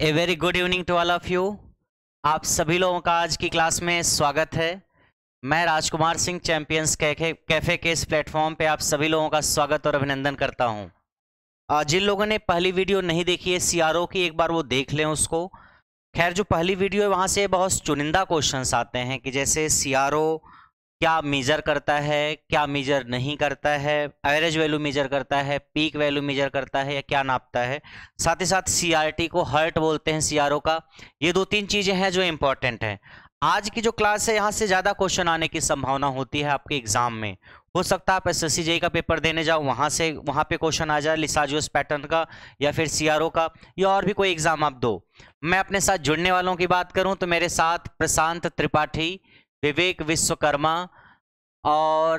A very good evening to all of you. आप सभी लोगों का आज की क्लास में स्वागत है। मैं राजकुमार सिंह चैंपियंस कैफे के इस प्लेटफॉर्म पे आप सभी लोगों का स्वागत और अभिनंदन करता हूं। जिन लोगों ने पहली वीडियो नहीं देखी है CRO की, एक बार वो देख लें उसको। खैर, जो पहली वीडियो है वहां से बहुत चुनिंदा क्वेश्चंस आते हैं कि जैसे CRO क्या मेजर करता है, क्या मेजर नहीं करता है, एवरेज वैल्यू मेजर करता है, पीक वैल्यू मेजर करता है या क्या नापता है। साथ ही साथ CRT को हर्ट बोलते हैं CRO का। ये दो तीन चीजें हैं जो इंपॉर्टेंट हैं। आज की जो क्लास है यहाँ से ज्यादा क्वेश्चन आने की संभावना होती है आपके एग्जाम में। हो सकता है आप SSC JEE का पेपर देने जाओ, वहां पे क्वेश्चन आ जाए लिसाजियस पैटर्न का या फिर CRO का, या और भी कोई एग्जाम आप दो। मैं अपने साथ जुड़ने वालों की बात करूं तो मेरे साथ प्रशांत त्रिपाठी, विवेक विश्वकर्मा और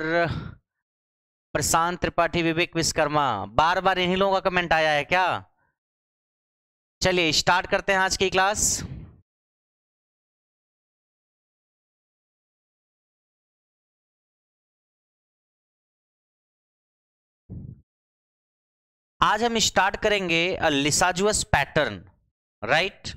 विवेक विश्वकर्मा। बार बार इन्हीं लोगों का कमेंट आया है क्या? चलिए स्टार्ट करते हैं आज की क्लास। आज हम स्टार्ट करेंगे लिसाजियस पैटर्न, राइट।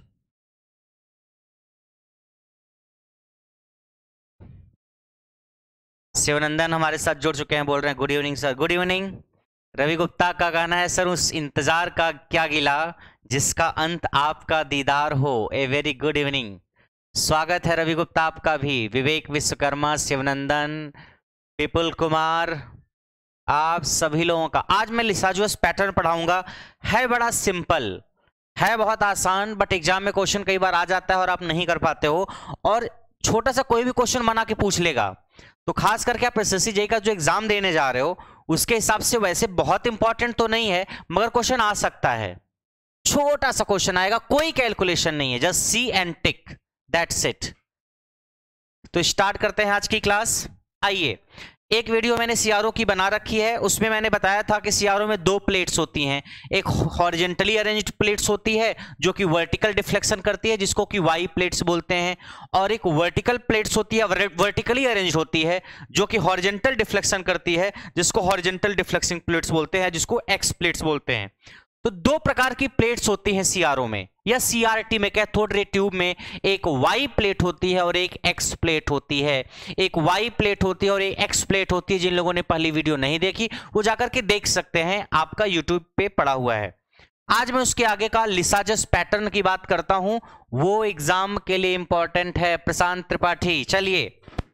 शिवनंदन हमारे साथ जुड़ चुके हैं, बोल रहे हैं good evening sir. Good evening. Ravi Gupta का गाना है सर उस इंतजार का क्या गिला जिसका अंत आपका दीदार हो। A very good evening. स्वागत है रवि गुप्ता आपका भी। विवेक विश्वकर्मा, शिवनंदन, विपुल कुमार, आप सभी लोगों का आज मैं लिसाजियस पैटर्न पढ़ाऊंगा। है बड़ा सिंपल, है बहुत आसान, बट एग्जाम में क्वेश्चन कई बार आ जाता है और आप नहीं कर पाते हो, और छोटा सा कोई भी क्वेश्चन बना के पूछ लेगा। तो खास करके आप SSC JEE का जो एग्जाम देने जा रहे हो उसके हिसाब से वैसे बहुत इंपॉर्टेंट तो नहीं है, मगर क्वेश्चन आ सकता है। छोटा सा क्वेश्चन आएगा, कोई कैलकुलेशन नहीं है, just see and tick, that's it. तो स्टार्ट करते हैं आज की क्लास। आइए, एक वीडियो मैंने CRO की बना रखी है, उसमें मैंने बताया था कि CRO में दो प्लेट्स होती हैं। एक हॉरिजेंटली अरेंज्ड प्लेट्स होती है जो कि वर्टिकल डिफ्लेक्शन करती है, जिसको कि वाई प्लेट्स बोलते हैं, और एक वर्टिकल प्लेट्स होती है, वर्टिकली अरेंज होती है, जो कि हॉरिजेंटल डिफ्लेक्शन करती है, जिसको हॉरिजेंटल डिफ्लेक्सिंग प्लेट्स बोलते हैं, जिसको एक्स प्लेट्स बोलते हैं। तो दो प्रकार की प्लेट्स होती हैं CRO में या CRT में, कैथोड रे ट्यूब में। एक वाई प्लेट होती है और एक एक्स प्लेट होती है। एक वाई प्लेट होती है और एक एक्स प्लेट होती है। जिन लोगों ने पहली वीडियो नहीं देखी वो जाकर के देख सकते हैं, आपका YouTube पे पड़ा हुआ है। आज मैं उसके आगे का लिसाजियस पैटर्न की बात करता हूं, वो एग्जाम के लिए इंपॉर्टेंट है। प्रशांत त्रिपाठी, चलिए।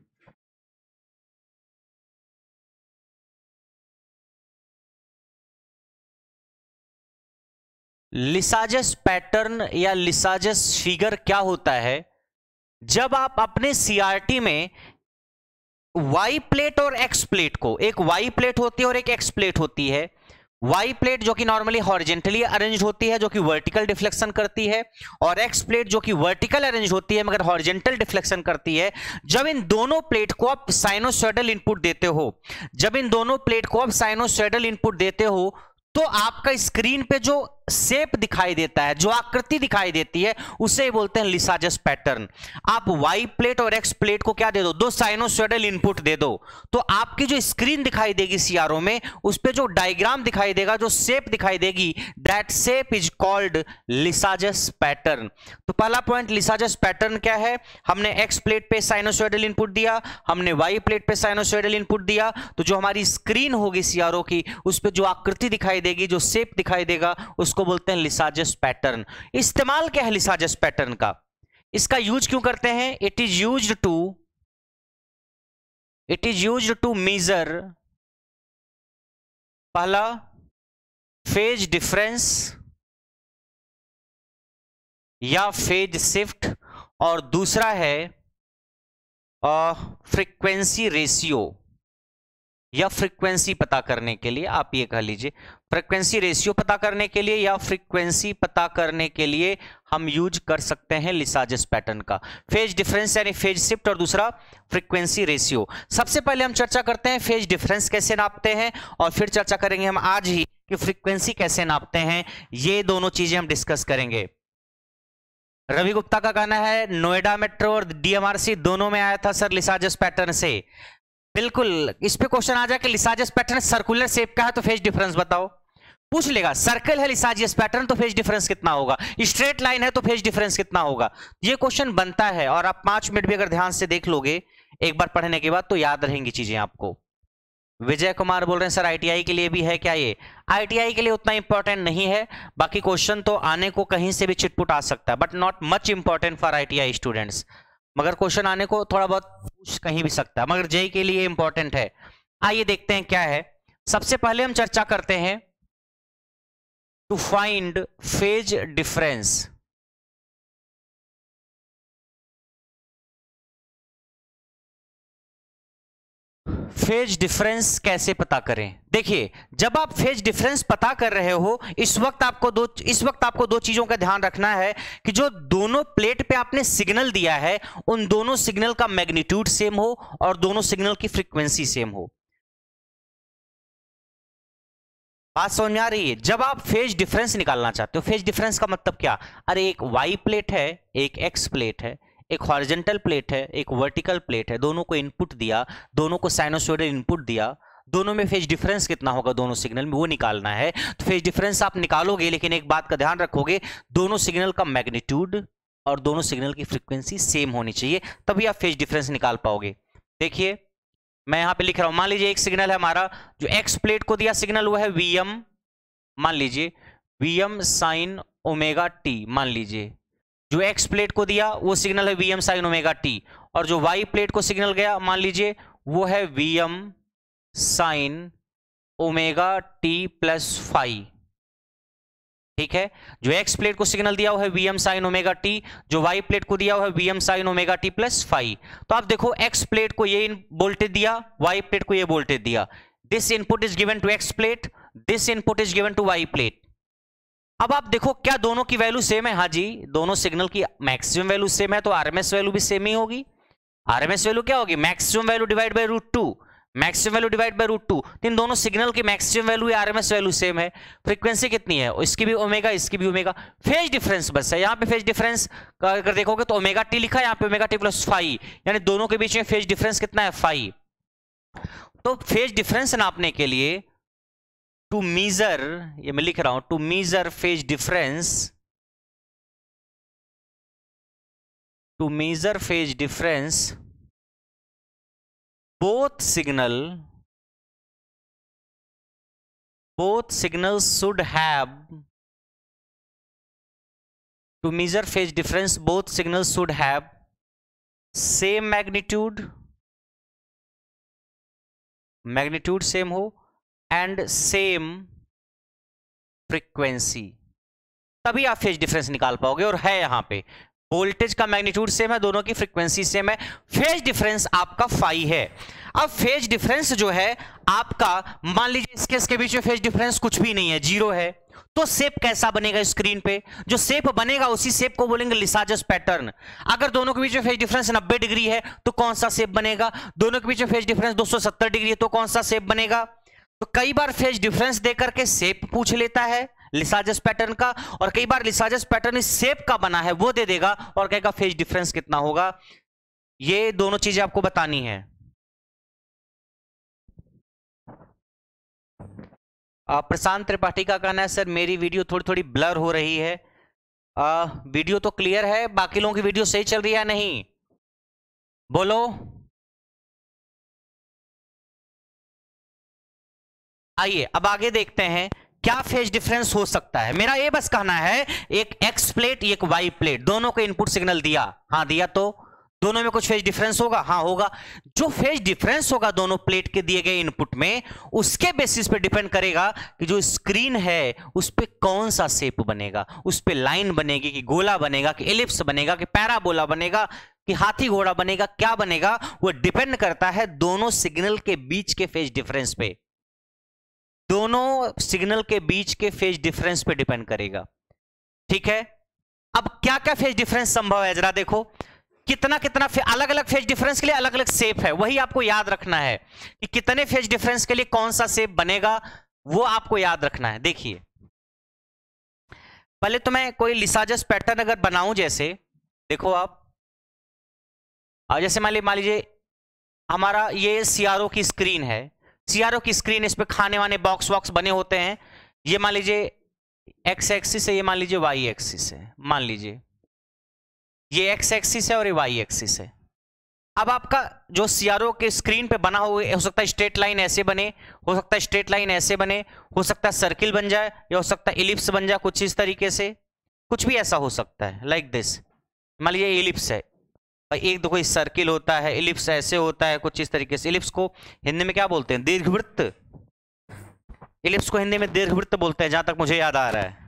लिसाजियस पैटर्न या लिसाजियस फिगर क्या होता है? जब आप अपने CRT में वाई प्लेट और एक्स प्लेट को, एक वाई प्लेट होती है और एक एक्स प्लेट होती है। वाई प्लेट जो कि नॉर्मली हॉरिजेंटली अरेंज होती है, जो कि वर्टिकल डिफ्लेक्शन करती है, और एक्स प्लेट जो कि वर्टिकल अरेंज होती है मगर हॉरिजेंटल डिफ्लेक्शन करती है। जब इन दोनों प्लेट को आप साइनोसॉइडल इनपुट देते हो, जब इन दोनों प्लेट को आप साइनोसॉइडल इनपुट देते हो, तो आपका स्क्रीन पे जो शेप दिखाई देता है, जो आकृति दिखाई देती है, उसे बोलते हैं लिसाजियस पैटर्न। आप वाई प्लेट और एक्स प्लेट को क्या दे दो? दो साइनोसॉइडल इनपुट दे दो, तो आपकी जो स्क्रीन दिखाई देगी CRO में, उस पे जो डायग्राम दिखाई देगा, जो शेप दिखाई देगी, that shape is called Lissajous pattern. तो पहला पॉइंट, लिसाजियस पैटर्न क्या है? हमने एक्स प्लेट पे साइनोसॉइडल इनपुट दिया, हमने वाई प्लेट पे साइनोसॉइडल इनपुट दिया, तो जो हमारी स्क्रीन होगी CRO की, उस पे जो आकृति दिखाई देगी, जो शेप दिखाई देगा, उसको बोलते हैं लिसाजियस पैटर्न। इस्तेमाल क्या है लिसाजियस पैटर्न का? इसका यूज क्यों करते हैं? It is used to measure, पहला फेज डिफरेंस या फेज शिफ्ट, और दूसरा है फ्रीक्वेंसी रेशियो या फ्रीक्वेंसी पता करने के लिए। आप ये कह लीजिए, फ्रीक्वेंसी रेशियो पता करने के लिए या फ्रीक्वेंसी पता करने के लिए हम यूज कर सकते हैं लिसाजियस पैटर्न का। फेज डिफरेंस यानी फेज शिफ्ट, और दूसरा फ्रीक्वेंसी रेशियो। सबसे पहले हम चर्चा करते हैं फेज डिफरेंस कैसे नापते हैं, और फिर चर्चा करेंगे हम आज ही कि फ्रीक्वेंसी कैसे नापते हैं। ये दोनों चीजें हम डिस्कस करेंगे। रवि गुप्ता का कहना है नोएडा मेट्रो और DMRC दोनों में आया था सर लिसाजियस पैटर्न से। बिल्कुल, इस पे क्वेश्चन आ जाए कि लिसाजियस पैटर्न सर्कुलर शेप का है तो फेज डिफरेंस बताओ। पूछ लेगा सर्कल है लिसाजियस पैटर्न तो फेज डिफरेंस कितना होगा, स्ट्रेट लाइन है तो फेज डिफरेंस कितना होगा। ये क्वेश्चन बनता है और आप 5 मिनट भी अगर ध्यान से देख लोगे एक बार पढ़ने के बाद तो याद रहेंगी चीजें आपको। विजय कुमार बोल रहे हैं सर आईटीआई के लिए भी है क्या? ये आईटीआई के लिए उतना इंपॉर्टेंट नहीं है, बाकी क्वेश्चन तो आने को कहीं से भी चिटपुट आ सकता है, but not much important for ITI students. मगर क्वेश्चन आने को थोड़ा बहुत पूछ कहीं भी सकता है, मगर जेई के लिए इंपॉर्टेंट है। आइए देखते हैं क्या है। सबसे पहले हम चर्चा करते हैं to find phase difference. Phase difference कैसे पता करें? देखिए, जब आप फेज डिफरेंस पता कर रहे हो इस वक्त आपको दो चीजों का ध्यान रखना है कि जो दोनों प्लेट पे आपने सिग्नल दिया है उन दोनों सिग्नल का मैग्नीट्यूड सेम हो और दोनों सिग्नल की फ्रीक्वेंसी सेम हो। बात समझ में आ रही है? जब आप फेज डिफरेंस निकालना चाहते हो, फेज डिफरेंस का मतलब क्या? अरे एक वाई प्लेट है, एक एक्स प्लेट है, एक हॉरिजॉन्टल प्लेट है, एक वर्टिकल प्लेट है, दोनों को इनपुट दिया, दोनों को साइनोसॉइडल इनपुट दिया, दोनों में फेज डिफरेंस कितना होगा दोनों सिग्नल में वो निकालना है। तो फेज डिफरेंस आप निकालोगे, लेकिन एक बात का ध्यान रखोगे, दोनों सिग्नल का मैग्नीट्यूड और दोनों सिग्नल की फ्रीक्वेंसी सेम होनी चाहिए, तभी आप फेज डिफरेंस निकाल पाओगे। देखिए मैं यहां पे लिख रहा हूं, मान लीजिए एक सिग्नल है हमारा, जो एक्स प्लेट को दिया सिग्नल वो है वीएम, मान लीजिए वीएम साइन ओमेगा टी, मान लीजिए जो एक्स प्लेट को दिया वो सिग्नल है वीएम साइन ओमेगा टी, और जो वाई प्लेट को सिग्नल गया मान लीजिए वो है VM sine omega t plus phi. ठीक है, जो एक्स प्लेट को सिग्नल दिया हुआ है वीएम साइन ओमेगा टी, जो वाई प्लेट को दिया हुआ है VM sine omega t plus phi. तो आप देखो एक्स प्लेट को ये वोल्टेज दिया, वाई प्लेट को ये वोल्टेज दिया, this input is given to X plate, this input is given to Y plate. अब आप देखो क्या दोनों की वैल्यू सेम है? हाँ जी, दोनों सिग्नल की मैक्सिमम वैल्यू सेम है, तो आरएमएस वैल्यू भी सेम ही होगी। आरएमएस वैल्यू क्या होगी? Maximum value divide by √2, maximum value divide by √2। इन दोनों सिग्नल की मैक्सिमम वैल्यू या आरएमएस वैल्यू सेम है। फ्रीक्वेंसी कितनी है? इसकी भी ओमेगा, इसकी भी ओमेगा। फेज डिफरेंस बस है, यहाँ पे फेज डिफरेंस अगर देखोगे तो ओमेगा टी लिखा है, यहाँ पे ओमेगा टी प्लस फाई, यानी दोनों के बीच में फेज डिफरेंस कितना है? फाई। तो फेज डिफरेंस नापने के लिए टू मीजर, ये मैं लिख रहा हूं, to measure phase difference, to measure phase difference both signals should have, to measure phase difference both signals should have same magnitude same हो and same frequency, तभी आप फेज डिफरेंस निकाल पाओगे। और है यहां पे वोल्टेज का मैग्नीट्यूड सेम है, दोनों की फ्रीक्वेंसी सेम है, फेज डिफरेंस आपका फाई है। अब फेज डिफरेंस जो है आपका, मान लीजिए इस केस के बीच में फेज डिफरेंस कुछ भी नहीं है, जीरो है, तो शेप कैसा बनेगा? स्क्रीन पे जो शेप बनेगा उसी शेप को बोलेंगे लिसाजस पैटर्न। अगर दोनों के बीच में फेज डिफरेंस 90 डिग्री है तो कौन सा शेप बनेगा? दोनों के बीच में फेज डिफरेंस 270 डिग्री है तो कौन सा शेप बनेगा? तो कई बार फेज डिफरेंस देकर के शेप पूछ लेता है लिसाजस पैटर्न का, और कई बार लिसाजस पैटर्न इस शेप का बना है वो दे देगा और कहेगा फेज डिफरेंस कितना होगा। ये दोनों चीजें आपको बतानी है। प्रशांत त्रिपाठी का कहना है सर मेरी वीडियो थोड़ी थोड़ी ब्लर हो रही है। वीडियो तो क्लियर है, बाकी लोगों की वीडियो सही चल रही है नहीं? बोलो। आइए अब आगे देखते हैं क्या फेज डिफरेंस हो सकता है। मेरा ये बस कहना है, एक एक्स प्लेट एक वाई प्लेट, दोनों को इनपुट सिग्नल दिया, हाँ दिया, तो दोनों में कुछ फेज डिफरेंस होगा? हाँ होगा। जो फेज डिफरेंस होगा दोनों प्लेट के दिए गए इनपुट में, उसके बेसिस पे डिपेंड करेगा कि जो स्क्रीन है उस पे कौन सा शेप बनेगा, उस पे लाइन बनेगी कि गोला बनेगा कि एलिप्स बनेगा कि पैराबोला बनेगा कि हाथी घोड़ा बनेगा, क्या बनेगा? वो डिपेंड करता है दोनों सिग्नल के बीच के फेज डिफरेंस पे, दोनों सिग्नल के बीच के फेज डिफरेंस पे डिपेंड करेगा। ठीक है, अब क्या क्या फेज डिफरेंस संभव है जरा देखो, कितना कितना अलग अलग फेज डिफरेंस के लिए अलग अलग शेप है, वही आपको याद रखना है कि कितने फेज डिफरेंस के लिए कौन सा शेप बनेगा, वो आपको याद रखना है। देखिए पहले तो मैं कोई लिसाजस पैटर्न अगर बनाऊं, जैसे देखो आप, जैसे मान लीजिए हमारा ये CRO की स्क्रीन है, CRO की स्क्रीन, इस पे खाने वाने बॉक्स बने होते हैं, ये मान लीजिए एक्स एक्सिस है, ये मान लीजिए वाई एक्सिस है, मान लीजिए ये एक्स एक्सिस है और ये वाई एक्सिस है। अब आपका जो सीआरओ के स्क्रीन पे बना हुआ हो सकता है स्ट्रेट लाइन ऐसे बने, हो सकता है स्ट्रेट लाइन ऐसे बने, हो सकता है सर्किल बन जाए, या हो सकता है इलिप्स बन जाए, कुछ इस तरीके से, कुछ भी ऐसा हो सकता है लाइक दिस। मान लीजिए इलिप्स है, एक तो कोई सर्किल होता है, इलिप्स ऐसे होता है कुछ इस तरीके से। इलिप्स को हिंदी में क्या बोलते हैं? दीर्घवृत्त। इलिप्स को हिंदी में दीर्घवृत्त बोलते हैं, जहां तक मुझे याद आ रहा है।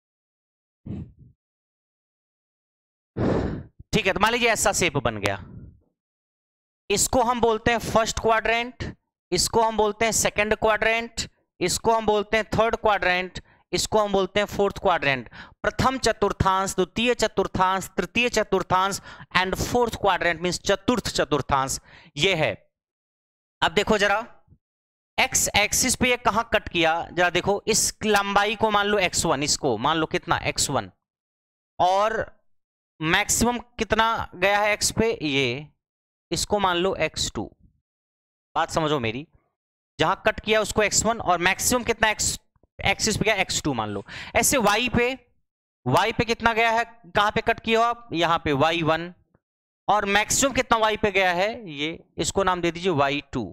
ठीक है, तो मान लीजिए ऐसा शेप बन गया, इसको हम बोलते हैं फर्स्ट क्वाड्रेंट, इसको हम बोलते हैं सेकंड क्वाड्रेंट, इसको हम बोलते हैं थर्ड क्वाड्रेंट, इसको हम बोलते हैं फोर्थ क्वाड्रेंट। प्रथम चतुर्थांश, द्वितीय चतुर्थांश, तृतीय चतुर्थांश एंड फोर्थ क्वाड्रेंट मींस चतुर्थ चतुर्थांश ये है। अब देखो जरा, एक्स एक्सिस पे ये कहां कट किया, जरा देखो, इस लंबाई को मान लो x1, इसको मान लो कितना x1, और मैक्सिमम कितना गया है x पे, ये इसको मान लो x2। बात समझो मेरी, जहां कट किया उसको x1 और मैक्सिमम कितना एक्सिस पे गया x2 मान लो। ऐसे y पे कितना गया है, कहां पे कट किया हो आप, यहां पे y1, और मैक्सिमम कितना y पे गया है, ये इसको नाम दे दीजिए y2।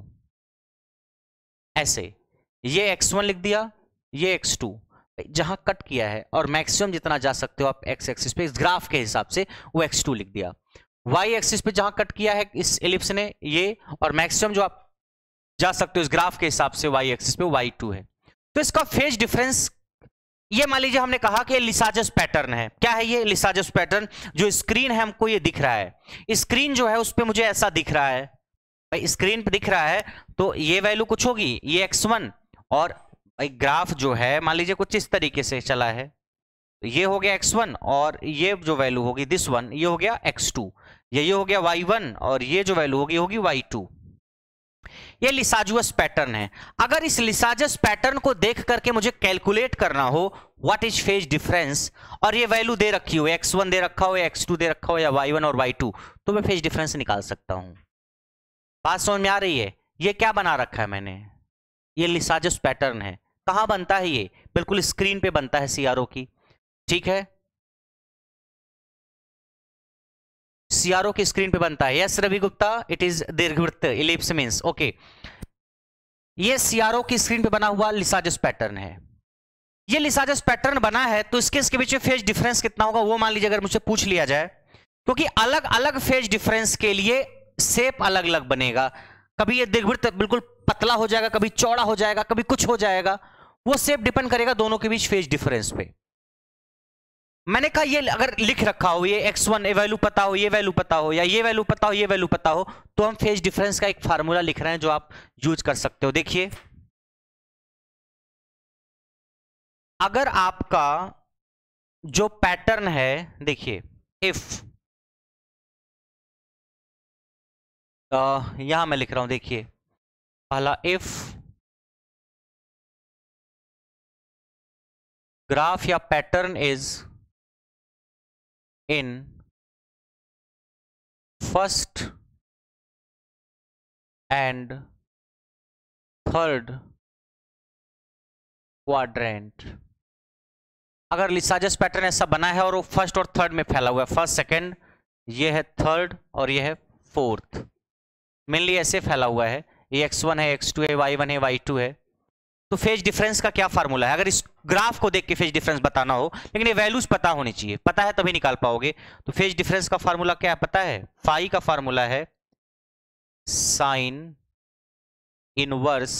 ऐसे ये x1 लिख दिया, ये x2, जहां कट किया है और मैक्सिमम जितना जा सकते हो आप x एक्सिस पे इस ग्राफ के हिसाब से वो x2 लिख दिया। y एक्सिस पे जहां कट किया है इस एलिप्स ने ये, और मैक्सिमम जो आप जा सकते हो इस ग्राफ के हिसाब से y एक्सिस पे y2 है। तो इसका फेज डिफरेंस, ये मान लीजिए हमने कहा कि लिसाजस पैटर्न है। क्या है ये लिसाजस पैटर्न? जो स्क्रीन है हमको ये दिख रहा है, स्क्रीन जो है उस पर मुझे ऐसा दिख रहा है, भाई स्क्रीन पे दिख रहा है, तो ये वैल्यू कुछ होगी, ये x1, और ग्राफ जो है मान लीजिए कुछ इस तरीके से चला है, ये हो गया x1, और ये जो वैल्यू होगी दिस वन, ये हो गया x2, ये हो गया y1, और ये जो वैल्यू होगी y2। ये लिसाजुअस पैटर्न है। अगर इस लिसाजस पैटर्न को देख करके मुझे कैलकुलेट करना हो व्हाट इज फेज डिफरेंस, और ये वैल्यू दे रखी हो, x1 दे रखा हो, x2 दे रखा हो, या y1 और y2, तो मैं फेज डिफरेंस निकाल सकता हूं। बात समझ में आ रही है? ये क्या बना रखा है मैंने, ये लिसाजस पैटर्न है। कहां बनता है ये? बिल्कुल स्क्रीन पे बनता है सीआरओ की। ठीक है, सीआरओ की स्क्रीन पे बनता है। Yes Ravi Gupta, it is दीर्घवृत्त, इलिप्स मींस ओके। ये सीआरओ की स्क्रीन पे बना हुआ लिसाजस पैटर्न है। ये लिसाजस पैटर्न बना है, तो इसके बीच में फेज डिफरेंस कितना होगा वो मान लीजिए अगर मुझसे पूछ लिया जाए, क्योंकि अलग अलग फेज डिफरेंस के लिए शेप अलग अलग बनेगा। कभी ये दीर्घवृत्त बिल्कुल पतला हो जाएगा, कभी चौड़ा हो जाएगा, कभी कुछ हो जाएगा, वो शेप डिपेंड करेगा दोनों के बीच फेज डिफरेंस पे। मैंने कहा ये अगर लिख रखा हो, ये x1 ये वैल्यू पता हो, ये वैल्यू पता हो, या ये वैल्यू पता हो, ये वैल्यू पता हो, तो हम फेज डिफरेंस का एक फार्मूला लिख रहे हैं जो आप यूज कर सकते हो। देखिए, अगर आपका जो पैटर्न है, देखिए इफ, यहां मैं लिख रहा हूं, देखिए पहला इफ ग्राफ या pattern is in first and third quadrant। अगर लिसाजस पैटर्न ऐसा बना है और वो फर्स्ट और थर्ड में फैला हुआ है, फर्स्ट सेकंड, ये है थर्ड और ये है फोर्थ, मेनली ऐसे फैला हुआ है, ये x1 है, x2 है, y1 है, y2 है, तो फेज डिफरेंस का क्या फार्मूला है? अगर इस ग्राफ को देख के फेज डिफरेंस बताना हो, लेकिन ये वैल्यूज पता होनी चाहिए, पता है तभी निकाल पाओगे। तो फेज डिफरेंस का फार्मूला क्या है पता है? फाई का फार्मूला है sine inverse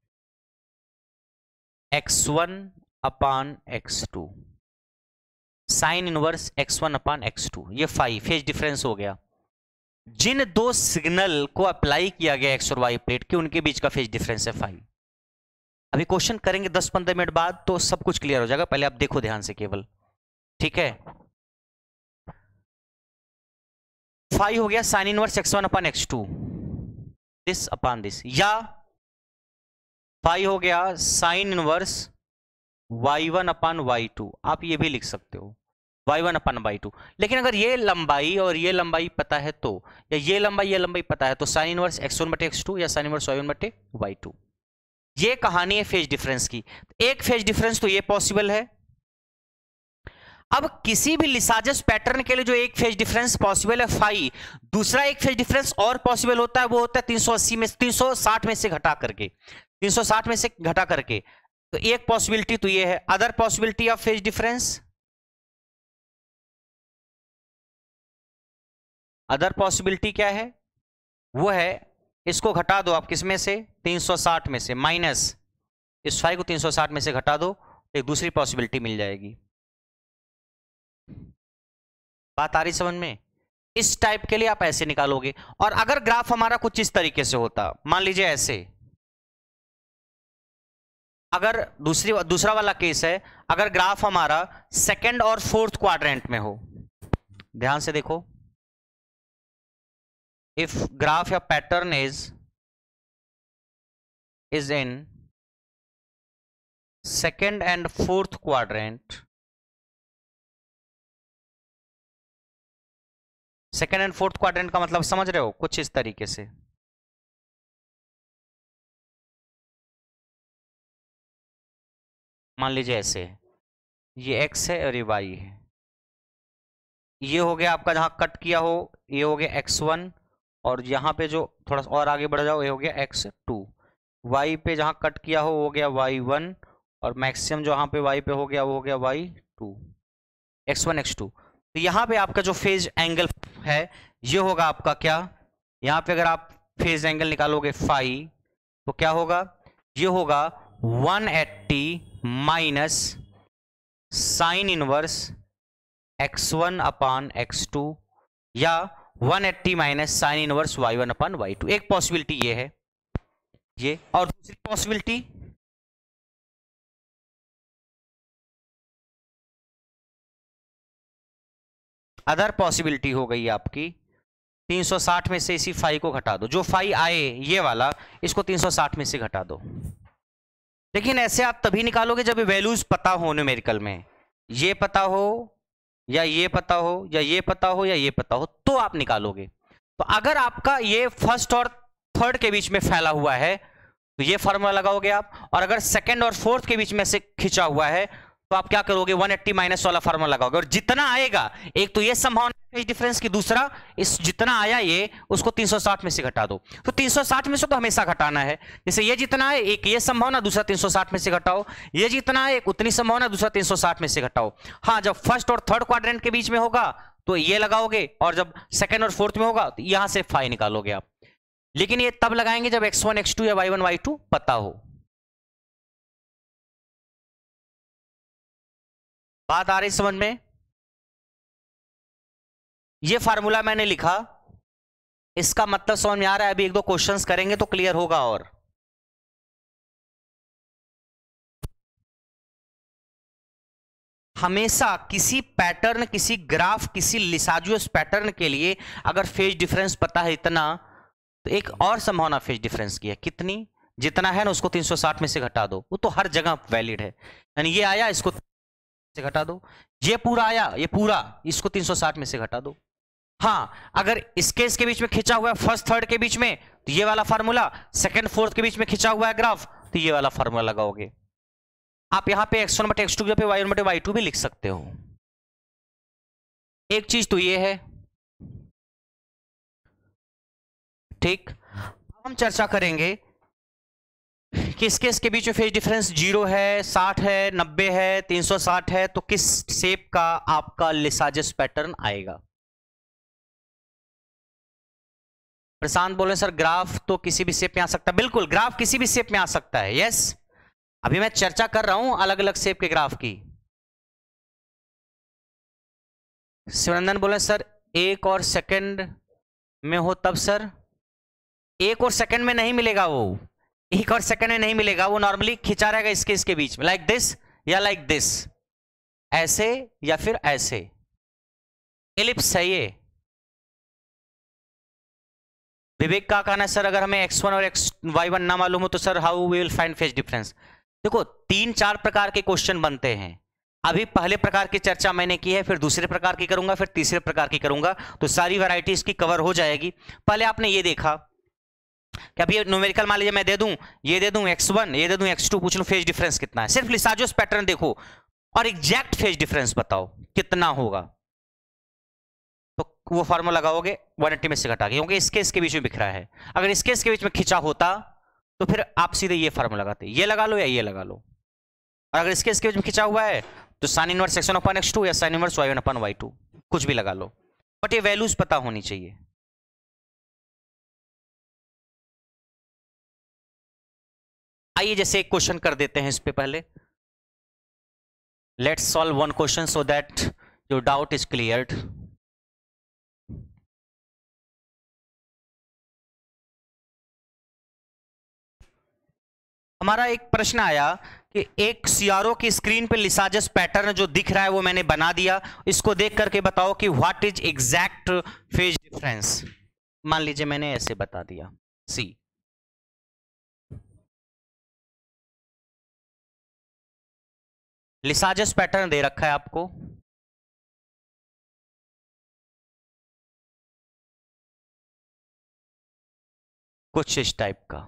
x1 upon x2, sine inverse x1 upon x2, ये फाई फेज डिफरेंस हो गया। जिन दो सिग्नल को अप्लाई किया गया एक्स और वाई प्लेट के, उनके बीच का फेज डिफरेंस है फाई। अभी क्वेश्चन करेंगे 10-15 मिनट बाद तो सब कुछ क्लियर हो जाएगा, पहले आप देखो ध्यान से केवल, ठीक है। फाई हो गया sine inverse x1 upon x2, this upon this, या फाई हो गया साइन इनवर्स y1 अपान y2, आप ये भी लिख सकते हो y1 अपान y2। लेकिन अगर ये लंबाई और ये लंबाई पता है तो, या ये लंबाई पता है तो साइन इनवर्स x1 बटे x2 या साइन इनवर्स y1 बटे y2। ये कहानी है फेज डिफरेंस की। एक फेज डिफरेंस तो ये पॉसिबल है। अब किसी भी लिसाजस पैटर्न के लिए जो एक फेज डिफरेंस पॉसिबल है फाई, दूसरा एक फेज डिफरेंस और पॉसिबल होता है, वो होता है 380 में 360 में से घटा करके, 360 में से घटा करके। तो एक पॉसिबिलिटी तो ये है। Other possibility of phase difference, other possibility क्या है? वो है, इसको घटा दो आप किसमें से, 360 में से, माइनस इस फाई को 360 में से घटा दो, एक दूसरी पॉसिबिलिटी मिल जाएगी। बात आ रही समझ में? इस टाइप के लिए आप ऐसे निकालोगे। और अगर ग्राफ हमारा कुछ इस तरीके से होता, मान लीजिए ऐसे, अगर दूसरा वाला केस है, अगर ग्राफ हमारा सेकंड और फोर्थ क्वाड्रेंट में हो, ध्यान से देखो, इफ ग्राफ या pattern is in second and fourth quadrant, second and fourth quadrant का मतलब समझ रहे हो, कुछ इस तरीके से। मान लीजिए ऐसे, ये x है और ये y है, ये हो गया आपका जहां कट किया हो, ये हो गया x1, और यहां पे जो थोड़ा सा और आगे बढ़ जाओ, ये हो गया x2। y पे जहां कट किया हो गया y1, और मैक्सिमम जो यहां पे y पे हो गया वो हो गया y2, x1 x2। तो यहाँ पे आपका जो फेज एंगल है ये होगा आपका क्या, यहाँ पे अगर आप फेज एंगल निकालोगे फाई, तो क्या होगा, ये होगा 180 minus sign inverse x1 upon x2, या 180 माइनस साइन इनवर्स y1 अपान y2। एक पॉसिबिलिटी ये है, ये। और दूसरी पॉसिबिलिटी, अदर पॉसिबिलिटी हो गई आपकी 360 में से इसी फाई को घटा दो, जो फाई आए ये वाला, इसको 360 में से घटा दो। लेकिन ऐसे आप तभी निकालोगे जब वैल्यूज पता हो न्यूमेरिकल में, ये पता हो या ये पता हो या ये पता हो या ये पता हो, तो आप निकालोगे। तो अगर आपका ये फर्स्ट और थर्ड के बीच में फैला हुआ है तो ये फॉर्मूला लगाओगे आप, और अगर सेकंड और फोर्थ के बीच में से खिंचा हुआ है तो आप क्या करोगे, 180 माइनस वाला फार्मूला लगाओगे, और जितना आएगा, एक तो ये संभावना फेज डिफरेंस की, दूसरा इस जितना आया ये उसको 360 में से घटा दो। तो 360 में से तो हमेशा घटाना है, जैसे ये जितना है एक ये संभावना, दूसरा 360 में से घटाओ, ये जितना है एक उतनी संभावना, दूसरा 360 में से घटाओ। हाँ, जब फर्स्ट और थर्ड क्वाड्रेंट के बीच में होगा तो ये लगाओगे, और जब सेकंड और फोर्थ में होगा तो यहां से फाई निकालोगे आप। लेकिन ये तब लगाएंगे जब x1 x2 या y1 y2 पता हो। बात आ रही समझ में? ये फार्मूला मैंने लिखा, इसका मतलब समझ में आ रहा है? अभी एक दो क्वेश्चंस करेंगे तो क्लियर होगा। और हमेशा किसी पैटर्न, किसी ग्राफ, किसी लिसाजियस पैटर्न के लिए अगर फेज डिफरेंस पता है इतना, तो एक और संभावना फेज डिफरेंस की है, कितनी, जितना है ना उसको 360 में से घटा दो। वो तो हर जगह वैलिड है, यानी ये आया इसको से घटा दो, ये पूरा आया ये पूरा, इसको 360 में से घटा दो। हाँ, अगर इसके इसके बीच में खिंचा हुआ है फर्स्ट थर्ड के बीच में तो ये वाला फार्मूला, सेकंड फोर्थ के बीच में खिंचा हुआ है ग्राफ तो ये वाला फार्मूला लगाओगे। आप यहां पे x1 बटे x2 पे y1 बटे y2 भी लिख सकते हो। एक चीज तो ये है, ठीक। हम चर्चा करेंगे कि इसके इसके बीच में फेज डिफरेंस 0 है, 60 है, 90 है, 360 है, तो किस शेप का आपका लिसाजस पैटर्न आएगा। प्रशांत बोले सर ग्राफ तो किसी भी शेप में आ सकता है। बिल्कुल, ग्राफ किसी भी शेप में आ सकता है, यस। अभी मैं चर्चा कर रहा हूं अलग अलग शेप के ग्राफ की। शिवनंदन बोले सर एक और सेकंड में हो तब सर, एक और सेकंड में नहीं मिलेगा, वो एक और सेकंड में नहीं मिलेगा, वो नॉर्मली खिंचा रहेगा इसके इसके बीच में, लाइक दिस या लाइक दिस, ऐसे या फिर ऐसे, एलिप्स है ये। विवेक का कहना है सर अगर हमें x1 और y1 ना मालूम हो तो sir how we will find phase difference. देखो 3-4 प्रकार के क्वेश्चन बनते हैं। अभी पहले प्रकार की चर्चा मैंने की है, फिर दूसरे प्रकार की करूंगा, फिर तीसरे प्रकार की करूंगा, तो सारी वैरायटीज की कवर हो जाएगी। पहले आपने ये देखा कि अभी न्यूमेरिकल मान लीजिए मैं दे दूं, ये दे दूं x1, ये दे दूं x2, पूछ लो फेज डिफरेंस कितना है, सिर्फ लिसाजोस पैटर्न देखो और एग्जैक्ट फेज डिफरेंस बताओ कितना होगा, तो वो फार्मूला लगाओगे 180 में से घटा के, क्योंकि इसके बीच में बिखरा है। अगर इसके बीच में खिंचा होता तो फिर आप सीधे ये फार्मूला लगाते, ये लगा लो या ये लगा लो। और अगर इसके बीच में खिंचा हुआ है तो साइन इनवर्स x1/x2 या साइन इनवर्स y1/y2 कुछ भी लगा लो, बट ये वैल्यूज पता होनी चाहिए। आइए जैसे एक क्वेश्चन कर देते हैं इस पे पहले। Let's solve one question so that your doubt is cleared. हमारा एक प्रश्न आया कि एक सीआरओ की स्क्रीन पे लिसाजस पैटर्न जो दिख रहा है वो मैंने बना दिया, इसको देख करके बताओ कि what is exact phase difference. मान लीजिए मैंने ऐसे बता दिया सी, लिसाजस पैटर्न दे रखा है आपको, कुछ इस टाइप का।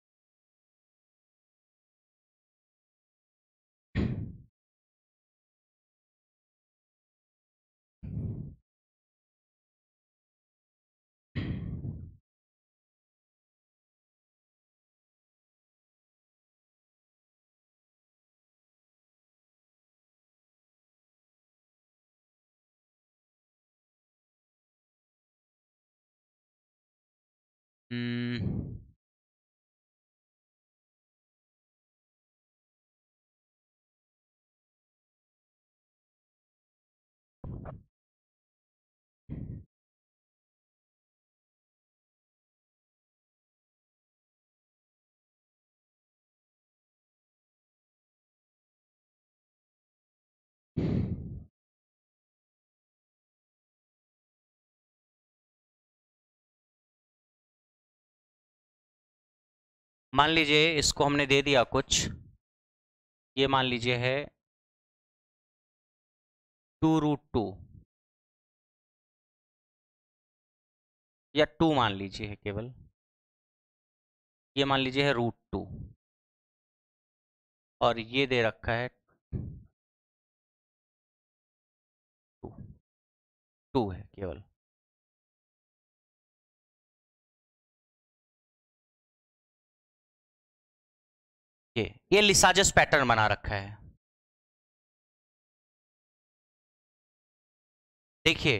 मान लीजिए इसको हमने दे दिया कुछ, ये मान लीजिए है 2√2 या 2 मान लीजिए है केवल, ये मान लीजिए है √2 और ये दे रखा है 2 है केवल। ये लिसाजस पैटर्न बना रखा है। देखिए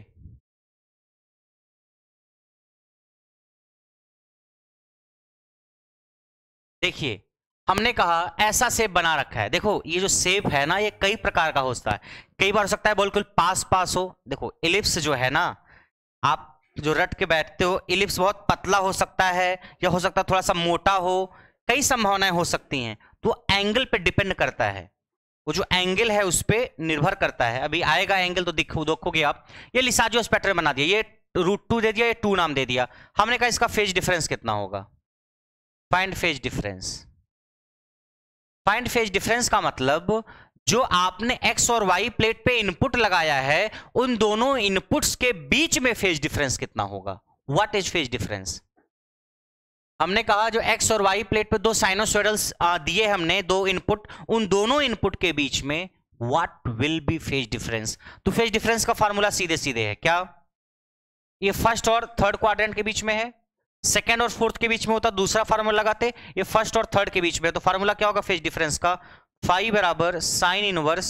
देखिए हमने कहा ऐसा शेप बना रखा है। देखो ये जो शेप है ना, ये कई प्रकार का होता है। कई बार हो सकता है बिल्कुल पास पास हो। देखो इलिप्स जो है ना, आप जो रट के बैठते हो, इलिप्स बहुत पतला हो सकता है या हो सकता है थोड़ा सा मोटा हो, कई संभावनाएं हो सकती हैं। तो एंगल पे डिपेंड करता है, वो जो एंगल है उस पर निर्भर करता है। अभी आएगा एंगल तो देखोगे आप। ये लिसाजोस पैटर्न बना दिया, ये √2 दे दिया, ये 2 नाम दे दिया। हमने कहा इसका फेज डिफरेंस कितना होगा, find phase difference. Find phase difference का मतलब जो आपने एक्स और वाई प्लेट पे इनपुट लगाया है, उन दोनों इनपुट्स के बीच में फेज डिफरेंस कितना होगा। What is phase difference. हमने कहा जो एक्स और वाई प्लेट पे दो साइनोसॉइडल्स दिए हमने, दो इनपुट, उन दोनों इनपुट के बीच में what will be phase difference. तो फेज डिफरेंस का फार्मूला सीधे सीधे है क्या, ये फर्स्ट और थर्ड क्वाड्रेंट के बीच में है, सेकेंड और फोर्थ के बीच में होता दूसरा फार्मूला लगाते, ये फर्स्ट और थर्ड के बीच में है। तो फार्मूला क्या होगा फेज डिफरेंस का, फाई बराबर sine inverse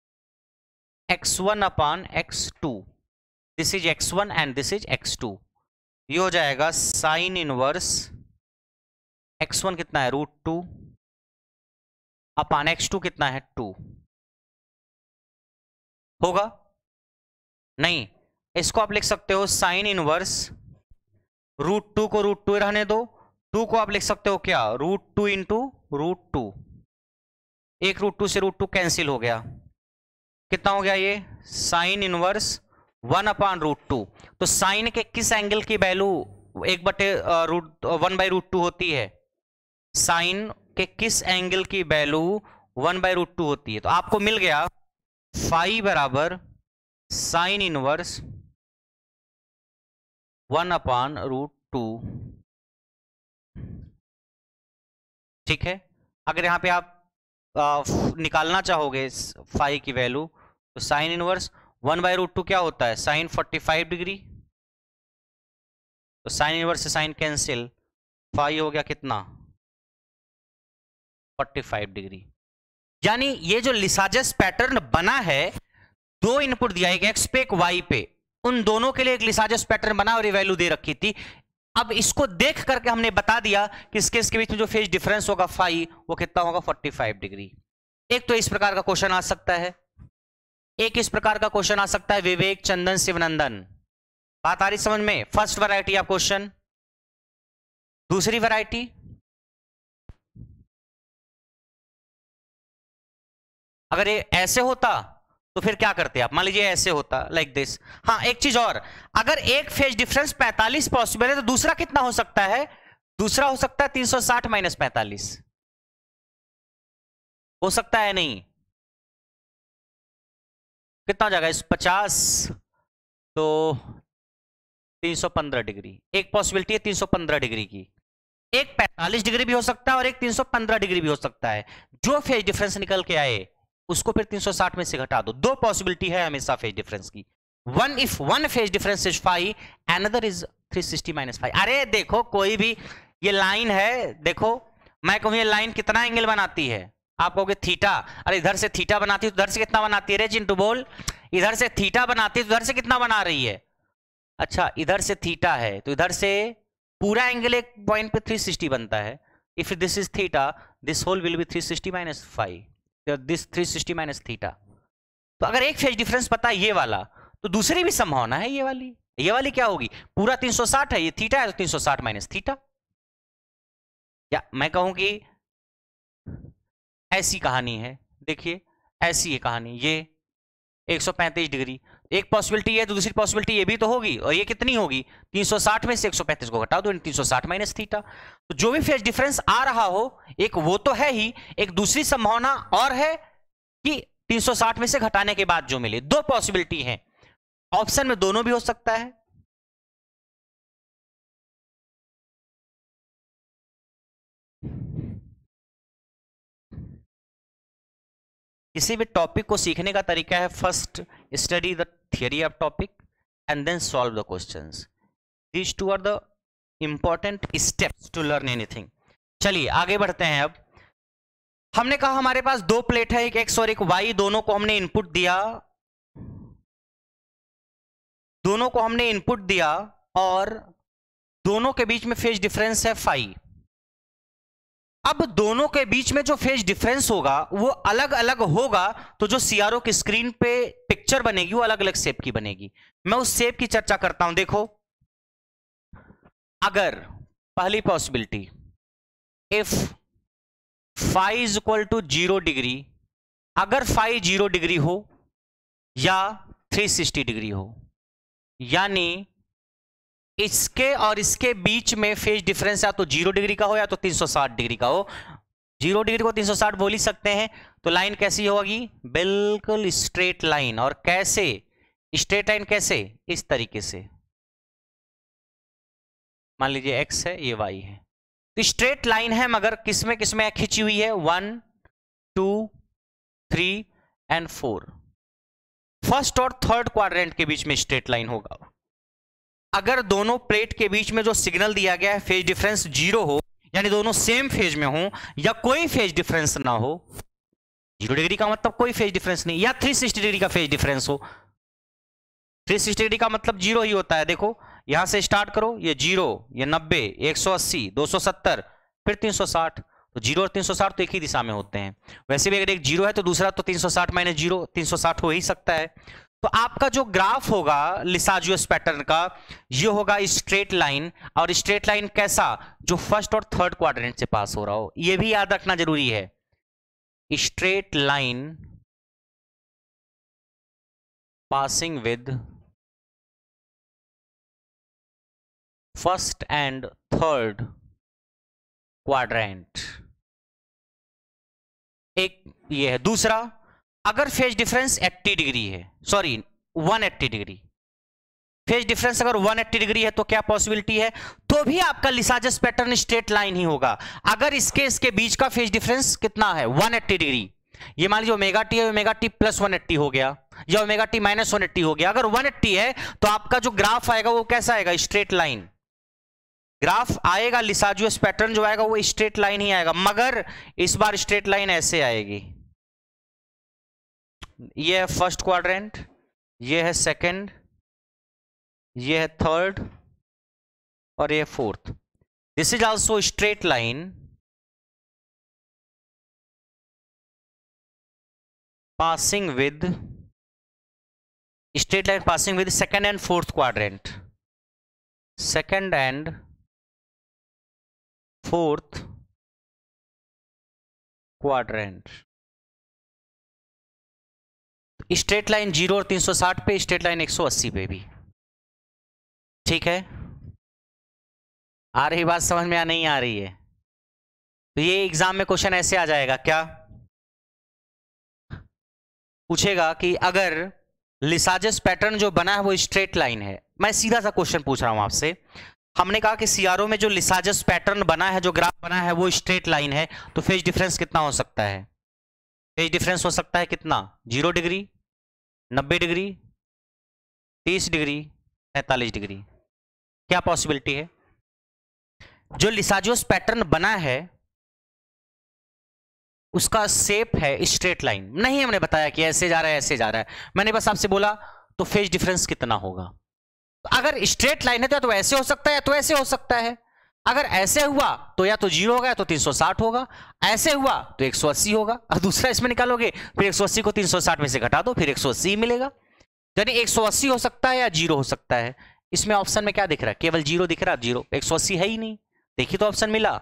x1/x2, this is x1 and this is x2। ये हो जाएगा साइन इनवर्स x1 कितना है √2 अपान x2 कितना है 2। होगा नहीं, इसको आप लिख सकते हो साइन इनवर्स √2 को √2 रहने दो, 2 को आप लिख सकते हो क्या √2 इंटू √2। एक √2 से √2 कैंसिल हो गया, कितना हो गया ये साइन इनवर्स 1/√2। तो साइन के किस एंगल की वैल्यू 1/√2 होती है, साइन के किस एंगल की वैल्यू 1/√2 होती है। तो आपको मिल गया फाई बराबर साइन इनवर्स 1/√2 ठीक है। अगर यहाँ पे आप निकालना चाहोगे फाई की वैल्यू, तो साइन इनवर्स 1/√2 क्या होता है, साइन 45 डिग्री। तो साइन इनवर्स से साइन कैंसिल, फाई हो गया कितना, 45 डिग्री। यानी ये जो लिसाजस पैटर्न बना है, दो इनपुट दिया, एक एक्स पे एक वाई पे, उन दोनों के लिए एक लिसाजस पैटर्न बना और ये वैल्यू दे रखी थी। अब इसको देख करके हमने बता दिया कि इस केस के बीच में जो फेज डिफरेंस होगा फाई, वो कितना होगा, 45 डिग्री। एक तो इस प्रकार का क्वेश्चन आ सकता है, एक इस प्रकार का क्वेश्चन आ सकता है, विवेक चंदन शिवनंदन। बात आ रही समझ में? First variety of question. दूसरी वैरायटी, अगर ये ऐसे होता तो फिर क्या करते आप, मान लीजिए ऐसे होता, लाइक दिस। हाँ, एक चीज और, अगर एक फेज डिफरेंस 45 पॉसिबल है, तो दूसरा कितना हो सकता है, दूसरा हो सकता है 360 - 45। हो सकता है नहीं? कितना हो जाएगा इस 50, तो 315 डिग्री। एक पॉसिबिलिटी है 315 डिग्री की, एक 45 डिग्री भी हो सकता है और एक 315 डिग्री भी हो सकता है। जो फेज डिफरेंस निकल के आए उसको फिर 360 में से घटा दो। दो पॉसिबिलिटी है हमेशा फेज डिफरेंस की। One if one phase difference is 5, another is 360 - 5। अरे देखो, कोई भी ये लाइन है, देखो मैं कहूं ये लाइन कितना एंगल बनाती है, आप कहोगे थीटा। अरे इधर से थीटा बनाती है तो इधर से कितना बनाती है रे चिंटू बोल? इधर से थीटा बनाती है तो इधर से कितना बना रही है? अच्छा, इधर से थीटा है तो इधर से पूरा एंगल एक पॉइंट पे 360 बनता है। If this is theta, this whole will be 360 - 5, this 360 minus theta. तो अगर एक फेज डिफरेंस पता है ये वाला, तो दूसरी भी संभावना है ये वाली। ये वाली क्या होगी, पूरा 360 है, ये थीटा है तो 360 - थीटा। या मैं कहूं कि ऐसी कहानी है, देखिए ऐसी है कहानी, ये 135 डिग्री। एक पॉसिबिलिटी है तो दूसरी पॉसिबिलिटी ये भी तो होगी, और ये कितनी होगी, 360 में से 135 को घटा दो, 360 - थीटा। तो जो भी फेज डिफरेंस आ रहा हो, एक वो तो है ही, एक दूसरी संभावना और है कि 360 में से घटाने के बाद जो मिले। दो पॉसिबिलिटी है, ऑप्शन में दोनों भी हो सकता है। किसी भी टॉपिक को सीखने का तरीका है, first study the theory of topic and then solve the questions. These two are the important steps to learn anything. चलिए आगे बढ़ते हैं। अब हमने कहा हमारे पास दो प्लेट है, एक एक्स और एक वाई, दोनों को हमने इनपुट दिया, दोनों को हमने इनपुट दिया और दोनों के बीच में फेज डिफरेंस है फाई। अब दोनों के बीच में जो फेज डिफरेंस होगा वो अलग अलग होगा, तो जो सीआरओ की स्क्रीन पे पिक्चर बनेगी वो अलग अलग शेप की बनेगी। मैं उस शेप की चर्चा करता हूं। देखो, अगर पहली possibility, if phi is equal to 0 degree, अगर फाई 0 डिग्री हो या 360 डिग्री हो, यानी इसके और इसके बीच में फेज डिफरेंस या तो 0 डिग्री का हो या तो 360 डिग्री का हो। 0 डिग्री को 360 बोल ही सकते हैं। तो लाइन कैसी होगी, बिल्कुल स्ट्रेट लाइन। और कैसे स्ट्रेट लाइन, कैसे, इस तरीके से, मान लीजिए x है, ये y है, तो स्ट्रेट लाइन है, मगर किसमें किसमें खिंची हुई है, 1 2 3 एंड 4। फर्स्ट और थर्ड क्वाड्रेंट के बीच में स्ट्रेट लाइन होगा। अगर दोनों प्लेट के बीच में जो सिग्नल दिया गया है फेज डिफरेंस 0 हो, यानी दोनों सेम फेज में हो, या कोई फेज डिफरेंस ना हो, 0 डिग्री का मतलब कोई फेज डिफरेंस नहीं, या 360 डिग्री का फेज डिफरेंस हो। 360 डिग्री का मतलब 0 ही होता है। देखो यहां से स्टार्ट करो, ये 0, ये 90, 180, 270, फिर 360। तो 0 और 360 तो एक ही दिशा में होते हैं। वैसे भी अगर एक 0 है तो दूसरा तो 360 - 0, 360 हो ही सकता है। तो आपका जो ग्राफ होगा लिसाजियस पैटर्न का, ये होगा स्ट्रेट लाइन। और स्ट्रेट लाइन कैसा, जो फर्स्ट और थर्ड क्वाड्रेंट से पास हो रहा हो। ये भी याद रखना जरूरी है, straight line passing with first and third quadrant, एक ये है। दूसरा, अगर फेज डिफरेंस 80 डिग्री है, सॉरी 180 डिग्री, फेज डिफरेंस अगर 180 डिग्री है तो क्या पॉसिबिलिटी है, तो भी आपका लिसाजस पैटर्न स्ट्रेट लाइन ही होगा। अगर इसके बीच का फेज डिफरेंस कितना है 180 डिग्री, ये मान लीजिए ओमेगा टी है, ओमेगा टी प्लस 180 हो गया या ओमेगा टी माइनस 180 हो गया। अगर 180 है तो आपका जो ग्राफ आएगा वो कैसा आएगा, स्ट्रेट लाइन ग्राफ आएगा। लिसाजियस पैटर्न जो आएगा वो स्ट्रेट लाइन ही आएगा, मगर इस बार स्ट्रेट लाइन ऐसे आएगी। ये है फर्स्ट क्वाड्रेंट, ये है सेकंड, ये है थर्ड और ये fourth. This is also straight line passing with straight line passing with second and fourth quadrant, second and fourth quadrant। Straight line 0 और 360 पे, स्ट्रेट लाइन 180 पे भी। ठीक है, आ रही बात समझ में, या नहीं आ रही है? तो ये एग्जाम में क्वेश्चन ऐसे आ जाएगा, क्या पूछेगा कि अगर लिसाजस पैटर्न जो बना है वो स्ट्रेट लाइन है। मैं सीधा सा क्वेश्चन पूछ रहा हूं आपसे, हमने कहा कि सीआरओ में जो लिसाजस पैटर्न बना है, जो ग्राफ बना है वो स्ट्रेट लाइन है, तो फेज डिफरेंस कितना हो सकता है? फेज डिफरेंस हो सकता है कितना, 0 डिग्री, 90 डिग्री, 30 डिग्री, 45 डिग्री। क्या पॉसिबिलिटी है? जो लिसाजस पैटर्न बना है उसका शेप है स्ट्रेट लाइन, नहीं हमने बताया कि ऐसे जा रहा है ऐसे जा रहा है, मैंने बस आपसे बोला तो फेज डिफरेंस कितना होगा। तो अगर स्ट्रेट लाइन है तो ऐसे हो सकता है, तो ऐसे हो सकता है। अगर ऐसे हुआ तो या तो 0 होगा या तो 360 होगा, ऐसे हुआ तो 180 होगा। और दूसरा इसमें निकालोगे, फिर 180 को 360 में से घटा दो, फिर 180 मिलेगा। यानी 180 हो सकता है या 0 हो सकता है। इसमें ऑप्शन में क्या दिख रहा है, केवल 0 दिख रहा है, 0, 180 है ही नहीं। देखिए तो ऑप्शन मिला।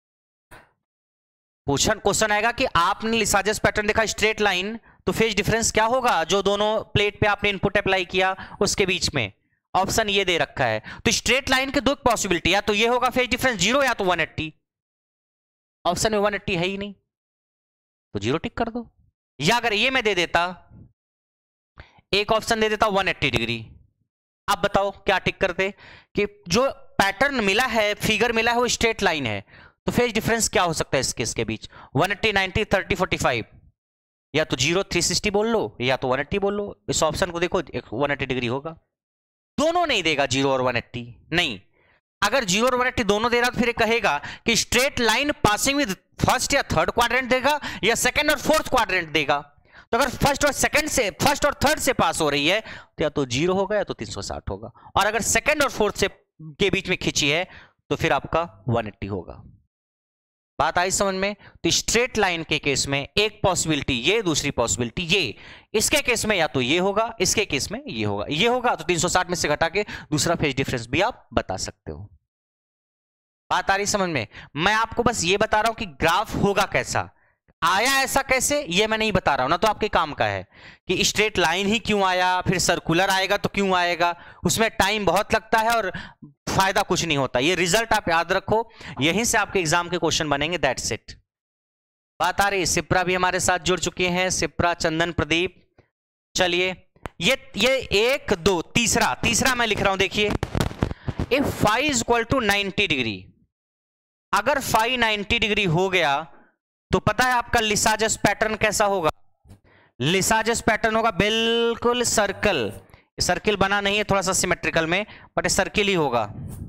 क्वेश्चन आएगा कि आपने लिसाजस पैटर्न देखा स्ट्रेट लाइन, तो फेज डिफरेंस क्या होगा जो दोनों प्लेट पे आपने इनपुट अप्लाई किया उसके बीच में। ऑप्शन ये दे रखा है, तो स्ट्रेट लाइन के दो पॉसिबिलिटी, या तो ये होगा फेज डिफरेंस 0 या तो 180। ऑप्शन में 180 है ही नहीं, तो 0 टिक कर दो। या अगर ये मैं दे देता, एक ऑप्शन दे देता 180 डिग्री, आप बताओ क्या टिक करते कि जो पैटर्न मिला है, फिगर मिला है वो स्ट्रेट लाइन है, तो फेज डिफरेंस क्या हो सकता है इसके बीच, 180, 90, 30, 45, या तो 0, 360 बोल लो या तो 180 बोल लो। इस ऑप्शन को देखो, 180 डिग्री होगा। दोनों नहीं देगा, 0 और 180 नहीं। अगर 0 और 180 दोनों दे रहा तो फिर कहेगा कि straight line passing with first या थर्ड क्वाड्रेंट देगा या सेकंड और फोर्थ क्वाड्रेंट देगा। तो अगर फर्स्ट और थर्ड से पास हो रही है तो या तो 0 होगा या तो 360 होगा, और अगर सेकंड और फोर्थ से के बीच में खींची है तो फिर आपका 180 होगा। बात आई समझ में? तो स्ट्रेट लाइन के केस में एक पॉसिबिलिटी ये, दूसरी पॉसिबिलिटी ये। इसके केस में या तो ये होगा, इसके केस में ये होगा। ये होगा तो 360 में से घटा के दूसरा फेज डिफरेंस भी आप बता सकते हो। बात आ रही समझ में? मैं आपको बस ये बता रहा हूं कि ग्राफ होगा कैसा, आया ऐसा कैसे ये मैं नहीं बता रहा हूं ना, तो आपके काम का है कि स्ट्रेट लाइन ही क्यों आया, फिर सर्कुलर आएगा तो क्यों आएगा, उसमें टाइम बहुत लगता है और फायदा कुछ नहीं होता। ये रिजल्ट आप याद रखो, यहीं से आपके एग्जाम के क्वेश्चन बनेंगे, दैट्स इट। बात आ रही है? सिप्रा भी हमारे साथ जुड़ चुके हैं, सिप्रा, चंदन, प्रदीप। चलिए ये 1 2 तीसरा मैं लिख रहा हूं, देखिए if phi is equal to 90 degree, अगर फाई 90 डिग्री हो गया तो पता है आपका लिसाजस पैटर्न कैसा होगा? लिसाजस पैटर्न होगा बिल्कुल सर्कल। सर्किल बना नहीं है, थोड़ा सा सिमेट्रिकल में, बट सर्किल ही होगा।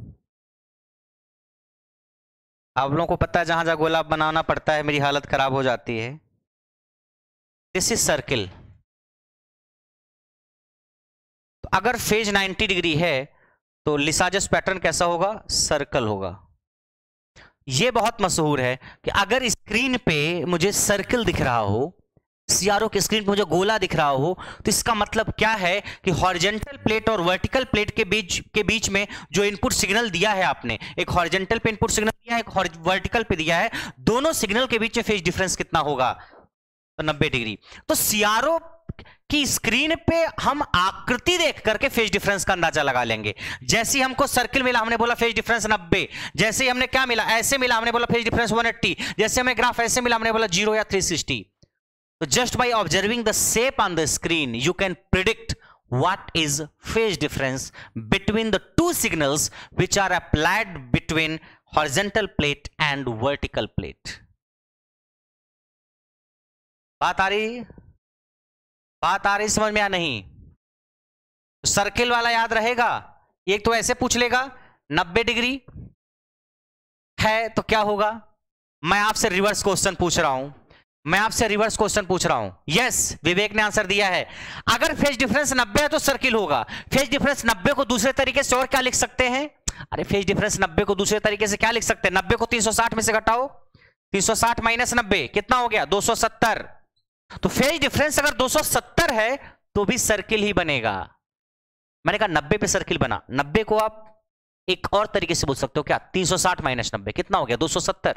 आप लोगों को पता है जहां जहां गोला बनाना पड़ता है मेरी हालत खराब हो जाती है। This is circle. तो अगर फेज 90 डिग्री है तो लिसाजस पैटर्न कैसा होगा? सर्कल होगा। यह बहुत मशहूर है कि अगर स्क्रीन पे मुझे सर्किल दिख रहा हो, सीआरओ की स्क्रीन पे मुझे गोला दिख रहा हो, तो इसका मतलब क्या है कि हॉरिजॉन्टल प्लेट और वर्टिकल प्लेट के बीच में जो इनपुट सिग्नल दिया है आपने, एक हॉरिजॉन्टल पे इनपुट सिग्नल दिया है, एक वर्टिकल पे दिया है, दोनों सिग्नल के बीच में फेज डिफरेंस कितना होगा? तो 90 डिग्री। तो सीआरओ की स्क्रीन पे हम आकृति देख करके फेज डिफरेंस का अंदाजा लगा लेंगे। जैसे ही हमको सर्किल मिला हमने बोला फेज डिफरेंस 90, जैसे ही हमने क्या मिला, ऐसे मिला हमने बोला फेज डिफरेंस 180, जैसे हमें ग्राफ ऐसे मिला हमने बोला 0 या 360। So just by observing the shape on the screen, you can predict what is phase difference between the two signals which are applied between horizontal plate and vertical plate? बात आ रही समझ में या नहीं? सर्किल वाला याद रहेगा। एक तो ऐसे पूछ लेगा 90 डिग्री है तो क्या होगा। मैं आपसे रिवर्स क्वेश्चन पूछ रहा हूं। यस, विवेक ने आंसर दिया है। अगर फेज डिफरेंस 90 है तो सर्किल होगा। फेज डिफरेंस 90 को दूसरे तरीके से और क्या लिख सकते हैं? अरे फेज डिफरेंस 90 को दूसरे तरीके से क्या लिख सकते हैं? 90 को 360 में से घटाओ, 360 माइनस 90 कितना हो गया? 270। तो फेज डिफरेंस अगर 270 है तो भी सर्किल ही बनेगा। मैंने कहा 90 पे सर्किल बना। 90 को आप एक और तरीके से बोल सकते हो क्या? 360 माइनस 90 कितना हो गया? 270।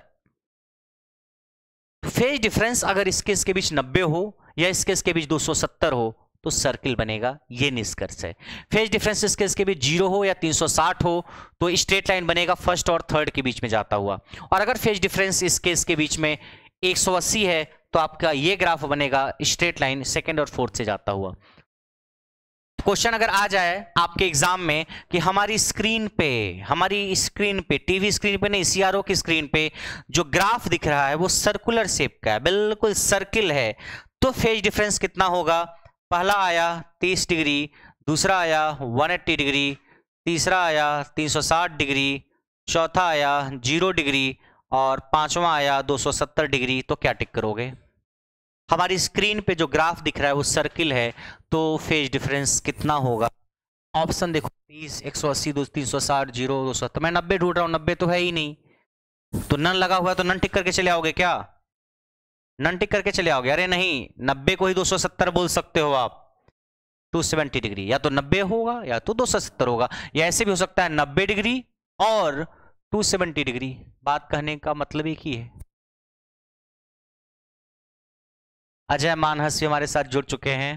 फेज डिफरेंस अगर इस केस के बीच 90 हो या इस केस के बीच 270 हो तो सर्किल बनेगा, ये निष्कर्ष है। फेज डिफरेंस इस केस के बीच 0 हो या 360 हो तो स्ट्रेट लाइन बनेगा फर्स्ट और थर्ड के बीच में जाता हुआ। और अगर फेज डिफरेंस इस केस के बीच में 180 है तो आपका ये ग्राफ बनेगा स्ट्रेट लाइन सेकंड और फोर्थ से जाता हुआ। क्वेश्चन अगर आ जाए आपके एग्जाम में कि हमारी स्क्रीन पे टीवी स्क्रीन पे नहीं, सीआरओ की स्क्रीन पे जो ग्राफ दिख रहा है वो सर्कुलर शेप का है, बिल्कुल सर्किल है, तो फेज डिफरेंस कितना होगा? पहला आया 30 डिग्री, दूसरा आया 180 डिग्री, तीसरा आया 360 डिग्री, चौथा आया 0 डिग्री और पांचवा आया 270 डिग्री। तो क्या टिक करोगे? हमारी स्क्रीन पे जो ग्राफ दिख रहा है वो सर्किल है, तो फेज डिफरेंस कितना होगा? ऑप्शन देखो 30, 180, 360, 0, 270। मैं 90 ढूंढ रहा हूं, 90 तो है ही नहीं, तो नन लगा हुआ है तो नन टिक करके चले आओगे क्या? नन टिक करके चले आओगे? अरे नहीं, 90 को ही 270 बोल सकते हो आप। 270 डिग्री या तो 90 होगा या तो 270 होगा, या ऐसे भी हो सकता है 90 डिग्री और 270 डिग्री। बात कहने का मतलब एक ही है। अजय मानहस भी हमारे साथ जुड़ चुके हैं।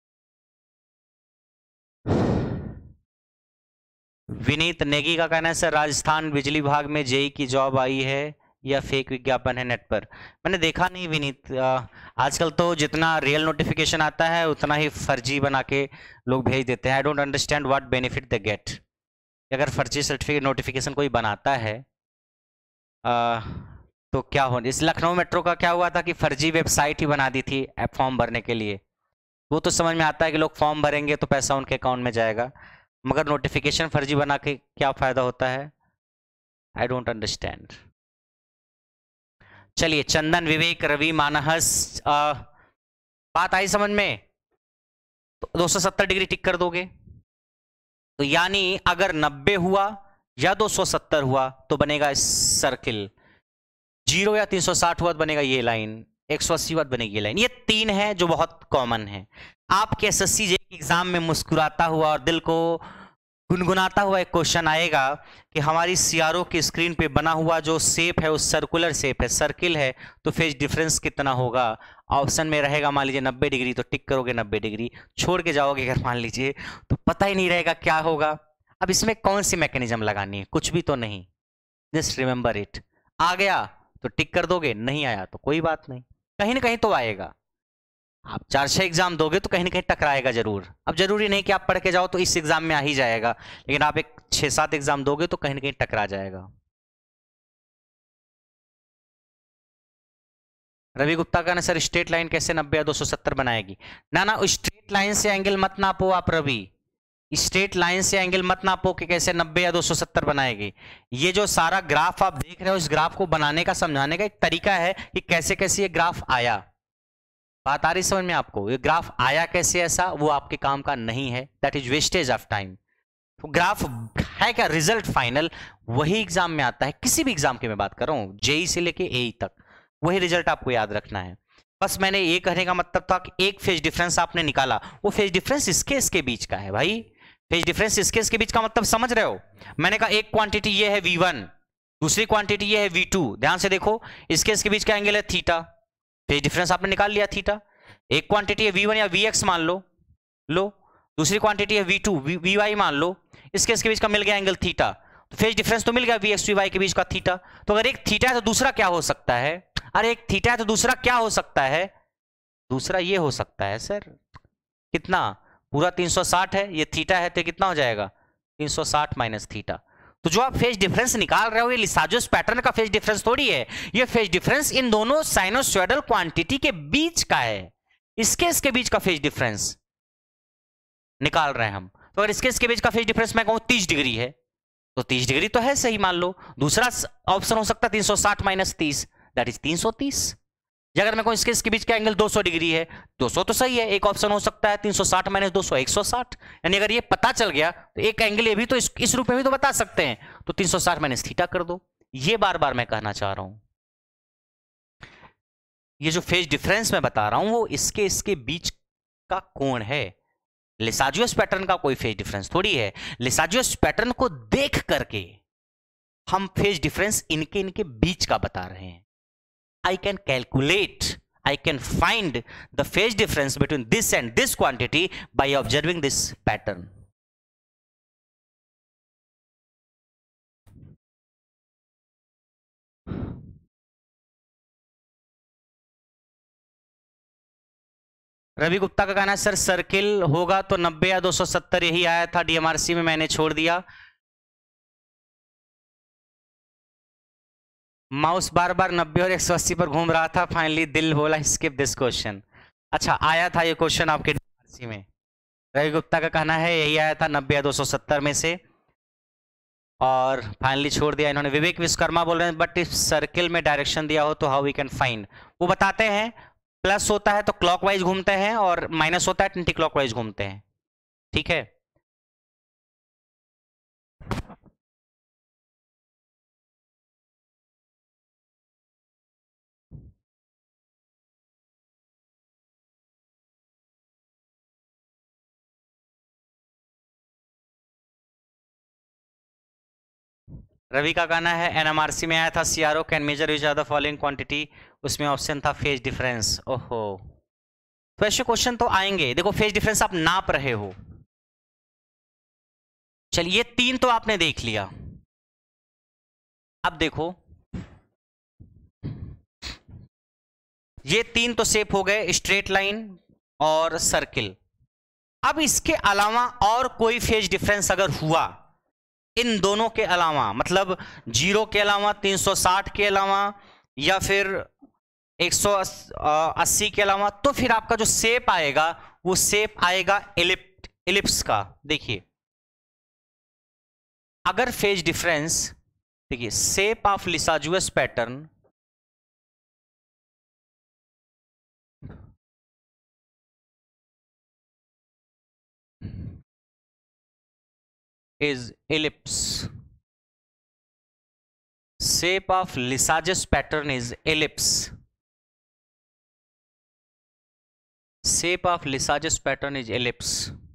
विनीत नेगी का कहना है सर राजस्थान बिजली विभाग में जेई की जॉब आई है या फेक विज्ञापन है नेट पर? मैंने देखा नहीं विनीत। आजकल तो जितना रियल नोटिफिकेशन आता है उतना ही फर्जी बना के लोग भेज देते हैं। I don't understand what benefit they get. अगर फर्जी सर्टिफिकेट नोटिफिकेशन कोई बनाता है तो क्या हो? इस लखनऊ मेट्रो का क्या हुआ था कि फर्जी वेबसाइट ही बना दी थी फॉर्म भरने के लिए। वो तो समझ में आता है कि लोग फॉर्म भरेंगे तो पैसा उनके अकाउंट में जाएगा, मगर नोटिफिकेशन फर्जी बना के क्या फायदा होता है? I don't understand. चलिए, चंदन, विवेक, रवि, मानहस, बात आई समझ में? तो 270 डिग्री टिक कर दोगे। तो यानी अगर 90 हुआ या 270 हुआ तो बनेगा सर्किल, 0 या 360 हुआ तो बनेगा ये लाइन, 180 हुआ तो बनेगी ये लाइन। ये तीन है जो बहुत कॉमन है। आपके एसएससी जे एग्जाम में मुस्कुराता हुआ और दिल को गुनगुनाता हुआ एक क्वेश्चन आएगा कि हमारी सीआरओ की स्क्रीन पे बना हुआ जो शेप है वो सर्कुलर शेप है, सर्किल है, तो फेज डिफरेंस कितना होगा? ऑप्शन में रहेगा मान लीजिए 90 डिग्री, तो टिक करोगे 90 डिग्री। छोड़ के जाओगे अगर मान लीजिए तो पता ही नहीं रहेगा क्या होगा। अब इसमें कौन सी मैकेनिज्म लगानी है? कुछ भी तो नहीं, जस्ट रिमेंबर इट। आ गया तो टिक कर दोगे, नहीं आया तो कोई बात नहीं, कहीं ना कहीं तो आएगा। आप 4-6 एग्जाम दोगे तो कहीं ना कहीं टकराएगा जरूर। अब जरूरी नहीं कि आप पढ़ के जाओ तो इस एग्जाम में आ ही जाएगा, लेकिन आप एक 6-7 एग्जाम दोगे तो कहीं ना कहीं टकरा जाएगा। रवि गुप्ता का ना सर स्ट्रेट लाइन कैसे 90 या 270 बनाएगी? ना ना, स्ट्रेट लाइन से एंगल मत नापो आप रवि, स्ट्रेट लाइन से एंगल मत नापो कि कैसे 90 या 270 बनाएगी। ये जो सारा ग्राफ आप देख रहे हो, इस ग्राफ को बनाने का, समझाने का एक तरीका है कि कैसे कैसे ये ग्राफ आया। बात आ रही समझ में आपको? ये ग्राफ आया कैसे ऐसा, वो आपके काम का नहीं है, that is wastage of time. तो ग्राफ है क्या रिजल्ट फाइनल, वही एग्जाम में आता है। किसी भी एग्जाम की मैं बात कर रहा हूं, जेई से लेके एई तक, वही रिजल्ट आपको याद रखना है। बस मैंने ये कहने का मतलब था कि एक फेज डिफरेंस आपने निकाला, वो फेज डिफरेंस इसके बीच का है भाई। फेज डिफरेंस इसके बीच का मतलब समझ रहे हो? मैंने कहा एक क्वांटिटी ये है V1, दूसरी क्वांटिटी ये है V2। ध्यान से देखो, इसके बीच का एंगल है थीटा, फेज डिफरेंस आपने निकाल लिया थीटा। एक क्वांटिटी है V1 या Vx मान लो, दूसरी क्वांटिटी है V2 Vy मान लो, इसके बीच का मिल गया एंगल थीटा, तो फेज डिफरेंस तो मिल गया Vx Vy के बीच का थीटा। तो अगर एक थीटा है तो दूसरा क्या हो सकता है? अरे एक थीटा है तो दूसरा क्या हो सकता है? दूसरा ये हो सकता है सर, कितना? पूरा 360 है, ये थीटा है, तो कितना हो जाएगा 360 माइनस थीटा। तो जो आप फेज डिफरेंस निकाल रहे हो ये लिसाजोस पैटर्न का फेज डिफरेंस थोड़ी है, ये फेज डिफरेंस इन दोनों साइनोसॉइडल क्वांटिटी के बीच का है, इसके बीच का फेज डिफरेंस निकाल रहे हैं हम। तो अगर इसके बीच का फेज डिफरेंस मैं कहूं 30 डिग्री है, तो 30 डिग्री तो है, सही मान लो। दूसरा ऑप्शन हो सकता है 360 माइनस 30, दैट इज 330। या अगर मैं कहूं इसके बीच का एंगल 200 डिग्री है, 200 तो सही है, एक ऑप्शन हो सकता है 360 माइनस 200 160। यानी अगर ये पता चल गया तो एक एंगल ये भी तो इस रूप में भी तो बता सकते हैं, तो 360 माइनस थीटा कर दो। ये बार बार मैं कहना चाह रहा हूं, ये जो फेज डिफरेंस मैं बता रहा हूं वो इसके बीच का कोण है। लिसाजियस पैटर्न का कोई फेज डिफरेंस थोड़ी है। लिसाजियस पैटर्न को देख करके हम फेज डिफरेंस इनके बीच का बता रहे हैं। I can calculate, I can find the phase difference between this and this quantity by observing this pattern. Ravi Gupta का कहना है सर सर्किल होगा तो 90 या 270 यही आया था डीएमआरसी में, मैंने छोड़ दिया। माउस बार बार 90 और 180 पर घूम रहा था, फाइनली दिल बोला स्किप दिस क्वेश्चन। अच्छा आया था ये क्वेश्चन आपके डीएमआरसी में। रवि गुप्ता का कहना है यही आया था 90 या 270 में से, और फाइनली छोड़ दिया इन्होंने। विवेक विश्वकर्मा बोल रहे हैं बट इफ सर्किल में डायरेक्शन दिया हो तो हाउ वी कैन फाइंड, वो बताते हैं प्लस होता है तो क्लॉकवाइज घूमते हैं और माइनस होता है एंटी क्लॉकवाइज घूमते हैं, ठीक है। रवि का कहना है एनएमआरसी में आया था CRO can measure which are the following quantity, उसमें ऑप्शन था फेज डिफरेंस। ओहो, तो ऐसे क्वेश्चन तो आएंगे। देखो फेज डिफरेंस आप नाप रहे हो, चलिए 3 तो आपने देख लिया। अब देखो ये 3 तो शेप हो गए, स्ट्रेट लाइन और सर्किल। अब इसके अलावा और कोई फेज डिफरेंस अगर हुआ इन दोनों के अलावा, मतलब 0 के अलावा, 360 के अलावा, या फिर 180 के अलावा, तो फिर आपका जो शेप आएगा वो शेप आएगा इलिप्स का। देखिए अगर फेज डिफरेंस, देखिए shape of Lissajous pattern is ellipse, shape of Lissajous pattern is ellipse, shape of Lissajous pattern is ellipse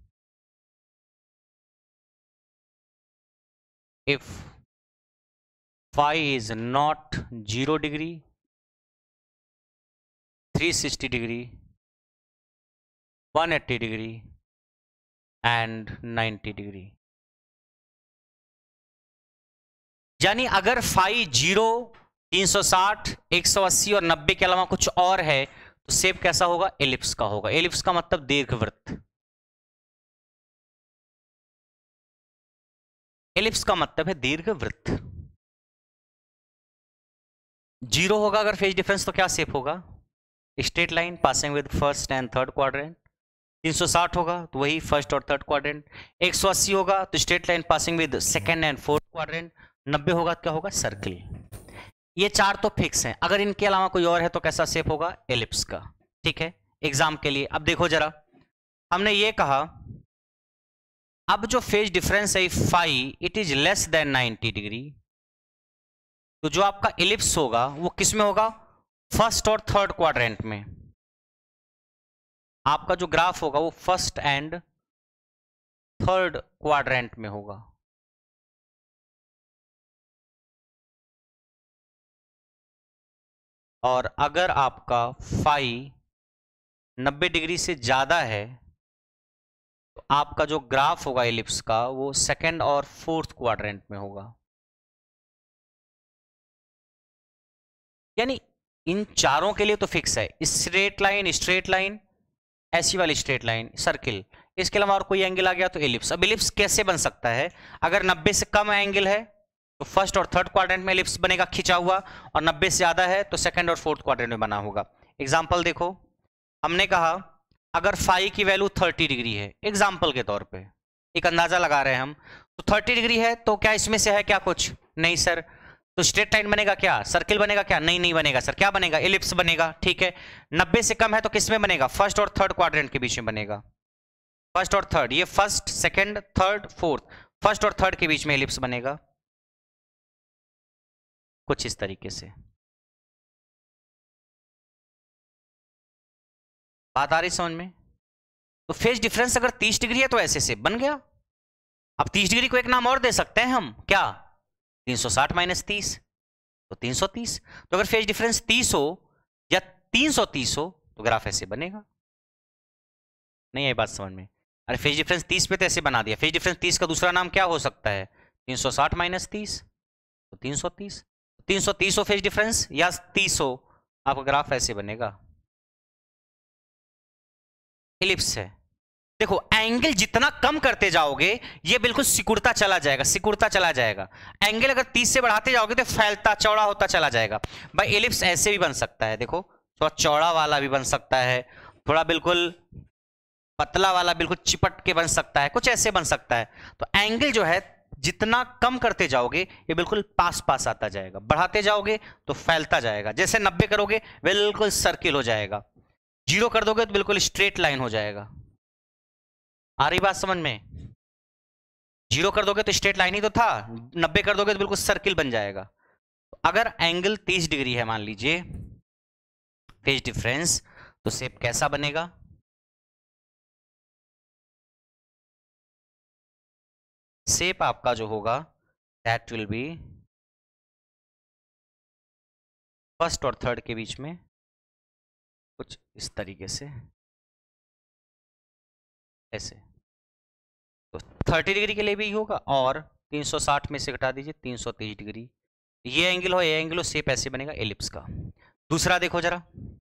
if phi is not 0 degree, 360 degree, 180 degree and 90 degree। यानी अगर phi 0, 360, 180 और 90 के अलावा कुछ और है तो शेप कैसा होगा, एलिप्स का होगा। एलिप्स का मतलब दीर्घवृत्त, एलिप्स का मतलब है दीर्घवृत्त। 0 होगा अगर फेज डिफरेंस तो क्या शेप होगा, straight line passing with first and third quadrant. 360 होगा तो वही फर्स्ट और थर्ड क्वाड्रेंट। 180 होगा तो straight line passing with second and fourth quadrant. 90 होगा तो क्या होगा, सर्किल। ये 4 तो फिक्स हैं, अगर इनके अलावा कोई और है तो कैसा शेप होगा, एलिप्स का, ठीक है। एग्जाम के लिए अब देखो जरा, हमने ये कहा अब जो फेज डिफरेंस है phi it is less than 90 degree, तो जो आपका एलिप्स होगा वो किस में होगा, फर्स्ट और थर्ड क्वाड्रेंट में। आपका जो ग्राफ होगा वो फर्स्ट एंड थर्ड क्वाड्रेंट में होगा। और अगर आपका फाई 90 डिग्री से ज्यादा है तो आपका जो ग्राफ होगा एलिप्स का वो सेकंड और फोर्थ क्वाड्रेंट में होगा। यानी इन चारों के लिए तो फिक्स है, स्ट्रेट लाइन, ऐसी वाली स्ट्रेट लाइन, सर्किल, इसके अलावा और कोई एंगल आ गया तो एलिप्स। अब एलिप्स कैसे बन सकता है? अगर 90 से कम एंगल है तो फर्स्ट और थर्ड क्वाड्रेंट में एलिप्स बनेगा खिंचा हुआ, और 90 से ज्यादा है तो सेकंड और फोर्थ क्वाड्रेंट में बना होगा। एग्जांपल देखो, हमने कहा अगर फाई की वैल्यू 30 डिग्री है, एग्जांपल के तौर पे एक अंदाजा लगा रहे हैं हम, तो 30 डिग्री है तो क्या इसमें से है क्या कुछ? नहीं सर। तो स्ट्रेट लाइन बनेगा क्या? सर्किल बनेगा क्या? नहीं, नहीं बनेगा सर। क्या बनेगा? एलिप्स बनेगा। ठीक है, 90 से कम है तो किस में बनेगा? फर्स्ट और थर्ड क्वाड्रेंट के बीच में बनेगा। फर्स्ट और थर्ड, ये first, second, third, fourth, first और थर्ड के बीच में एलिप्स बनेगा कुछ इस तरीके से। बात आ रही समझ में? तो फेज डिफरेंस अगर 30 डिग्री है तो ऐसे से बन गया। अब 30 डिग्री को एक नाम और दे सकते हैं हम, क्या? 360 माइनस 30 तो 330। तो अगर फेज डिफरेंस 30 हो या 330 हो तो ग्राफ ऐसे बनेगा। नहीं आई बात समझ में? अरे फेज डिफरेंस 30 पे तो ऐसे बना दिया। फेज डिफरेंस 30 का दूसरा नाम क्या हो सकता है? 360 माइनस 30 तो 330। 330 हो फेज डिफरेंस या 30 हो, आपका ग्राफ ऐसे बनेगा। एलिप्स है। देखो एंगल जितना कम करते जाओगे ये बिल्कुल सिकुड़ता चला जाएगा, सिकुड़ता चला जाएगा। एंगल अगर 30 से बढ़ाते जाओगे तो फैलता चौड़ा होता चला जाएगा। भाई एलिप्स ऐसे भी बन सकता है, देखो थोड़ा चौड़ा वाला भी बन सकता है, थोड़ा बिल्कुल पतला वाला बिल्कुल चिपट के बन सकता है, कुछ ऐसे बन सकता है। तो एंगल जो है जितना कम करते जाओगे ये बिल्कुल पास पास आता जाएगा, बढ़ाते जाओगे तो फैलता जाएगा। जैसे 90 करोगे बिल्कुल सर्किल हो जाएगा, 0 कर दोगे तो बिल्कुल स्ट्रेट लाइन हो जाएगा। आ रही बात समझ में? 0 कर दोगे तो स्ट्रेट लाइन ही तो था, 90 कर दोगे तो बिल्कुल सर्किल बन जाएगा। तो अगर एंगल 30 डिग्री है मान लीजिए फेज डिफरेंस, तो शेप कैसा बनेगा? शेप आपका जो होगा दैट विल बी फर्स्ट और थर्ड के बीच में कुछ इस तरीके से, ऐसे। तो 30 डिग्री के लिए भी होगा, और 360 में से घटा दीजिए 330 डिग्री, ये एंगल हो ये एंगल हो, शेप ऐसे बनेगा एलिप्स का। दूसरा देखो जरा,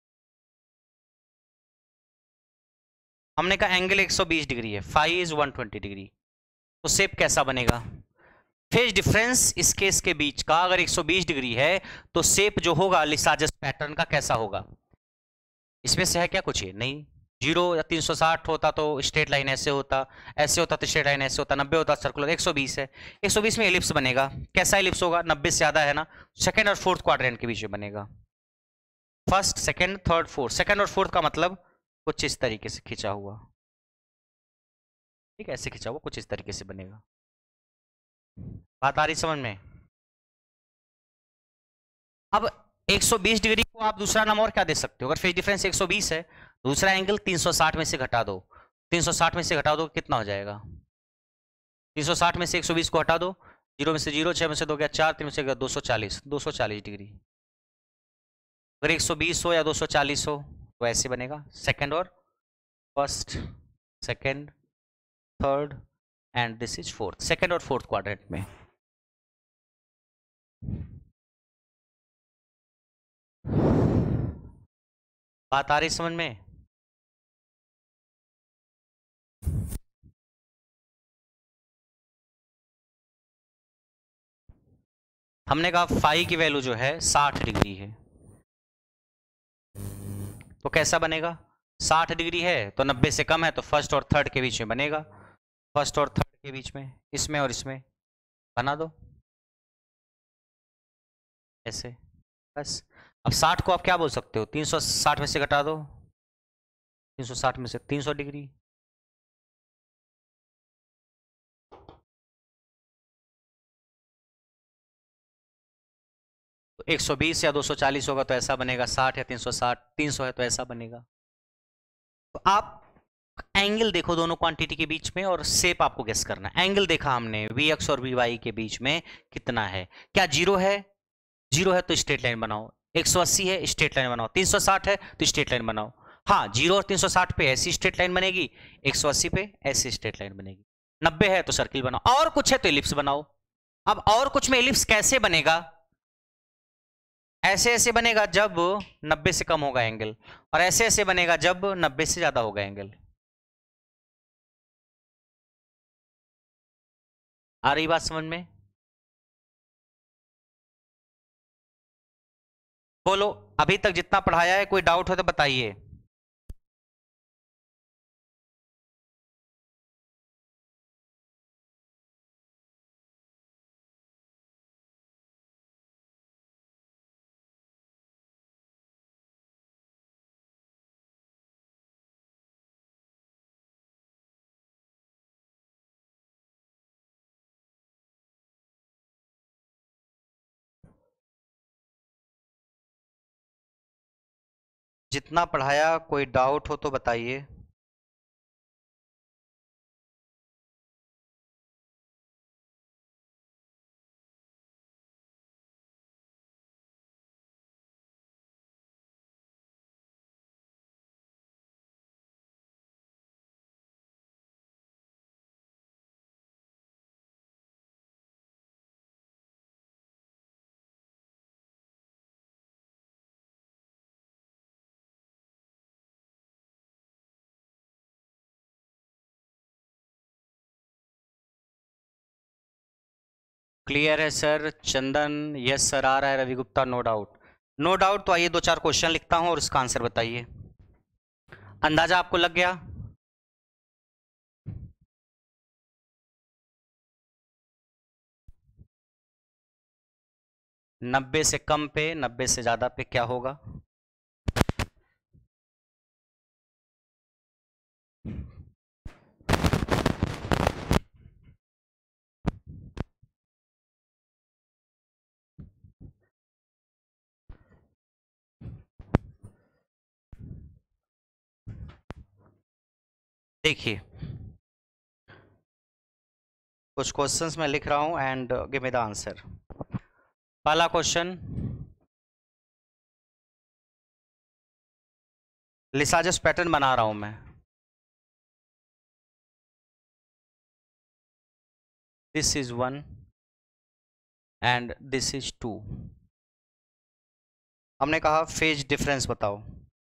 हमने कहा एंगल 120 डिग्री है, फाई इज 120 डिग्री, तो शेप कैसा बनेगा? फेज डिफरेंस इसके इसके बीच का अगर 120 डिग्री है तो शेप जो होगा लिसाजस पैटर्न का कैसा होगा? इसमें से है क्या कुछ? ये नहीं। 0 या 360 होता तो स्ट्रेट लाइन ऐसे होता, ऐसे होता तो स्ट्रेट लाइन ऐसे होता, 90 होता सर्कुलर, 120 है, 120 में एलिप्स बनेगा। कैसा एलिप्स होगा? 90 से ज्यादा है ना, सेकंड और फोर्थ क्वाड्रेंट के बीच में बनेगा। First, second, third, fourth. Second और फोर्थ का मतलब कुछ इस तरीके से खिंचा हुआ, ठीक है, ऐसे खिंचा हुआ कुछ इस तरीके से बनेगा। बात आ रही समझ में? अब 120 डिग्री को आप दूसरा नाम और क्या दे सकते हो? अगर फेज डिफरेंस 120 है, दूसरा एंगल 360 में से घटा दो, 360 में से घटा दो कितना हो जाएगा? 360 में से 120 को हटा दो, 0 में से 0, 6 में से 2 गया 4, 3 में से गया 240, 240 डिग्री। अगर 120 हो या 240 हो तो ऐसे बनेगा, सेकंड और first, second, third and this is fourth, second और फोर्थ क्वाड्रेंट में। बात आ रही समझ में? हमने कहा फाई की वैल्यू जो है 60 डिग्री है, तो कैसा बनेगा? 60 डिग्री है तो 90 से कम है तो फर्स्ट और थर्ड के बीच में बनेगा, फर्स्ट और थर्ड के बीच में, इसमें और इसमें बना दो ऐसे, बस। अब 60 को आप क्या बोल सकते हो? 360 में से घटा दो, 360 में से 300 डिग्री, तो 120 या 240 होगा तो ऐसा बनेगा, 60 या 360, 300 है तो ऐसा बनेगा। तो आप एंगल देखो दोनों क्वांटिटी के बीच में और शेप आपको गेस करना है। एंगल देखा हमने Vx और Vy के बीच में कितना है, क्या 0 है? 0 है तो स्ट्रेट लाइन बनाओ, 180 है स्ट्रेट लाइन बनाओ, 360 है तो स्ट्रेट लाइन बनाओ। हाँ 0 और 360 पे ऐसी स्ट्रेट लाइन बनेगी, 180 पे ऐसी स्ट्रेट लाइन बनेगी, 90 है तो सर्किल बनाओ, और कुछ है तो एलिप्स बनाओ। अब और कुछ में एलिप्स कैसे बनेगा? ऐसे ऐसे बनेगा जब 90 से कम होगा एंगल, और ऐसे ऐसे बनेगा जब 90 से ज्यादा होगा एंगल। आ रही बात समझ में? बोलो, अभी तक जितना पढ़ाया है कोई डाउट हो तो बताइए। जितना पढ़ाया कोई डाउट हो तो बताइए। क्लियर है सर? चंदन यस सर आ रहा है। Ravi Gupta no doubt. No doubt तो आइए 2-4 क्वेश्चन लिखता हूं और उसका आंसर बताइए। अंदाजा आपको लग गया? नब्बे से कम पे, 90 से ज्यादा पे क्या होगा? देखिए, कुछ क्वेश्चंस मैं लिख रहा हूं and give me the answer. पहला क्वेश्चन, लिसाजस पैटर्न बना रहा हूं मैं। This is 1 and this is 2। हमने कहा फेज डिफरेंस बताओ।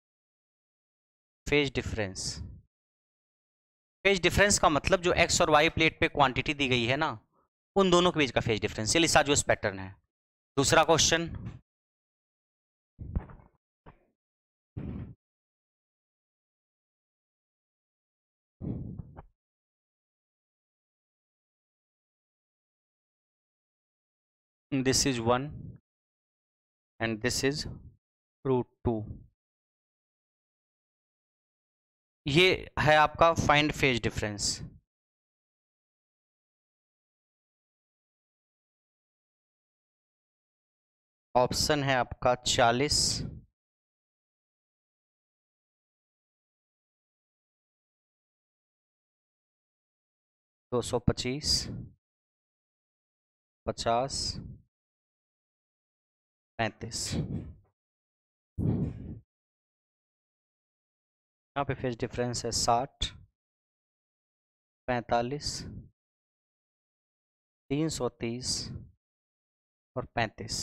फेज डिफरेंस, फेज डिफरेंस का मतलब जो एक्स और वाई प्लेट पे क्वांटिटी दी गई है ना, उन दोनों के बीच का फेज डिफरेंस, ये लिसाजस पैटर्न है। दूसरा question, this is 1 and this is √2। ये है आपका फाइंड फेज डिफरेंस। ऑप्शन है आपका 40, 225, 50, 35। यहाँ पे फेज डिफरेंस है 60, 45, 330 और 35।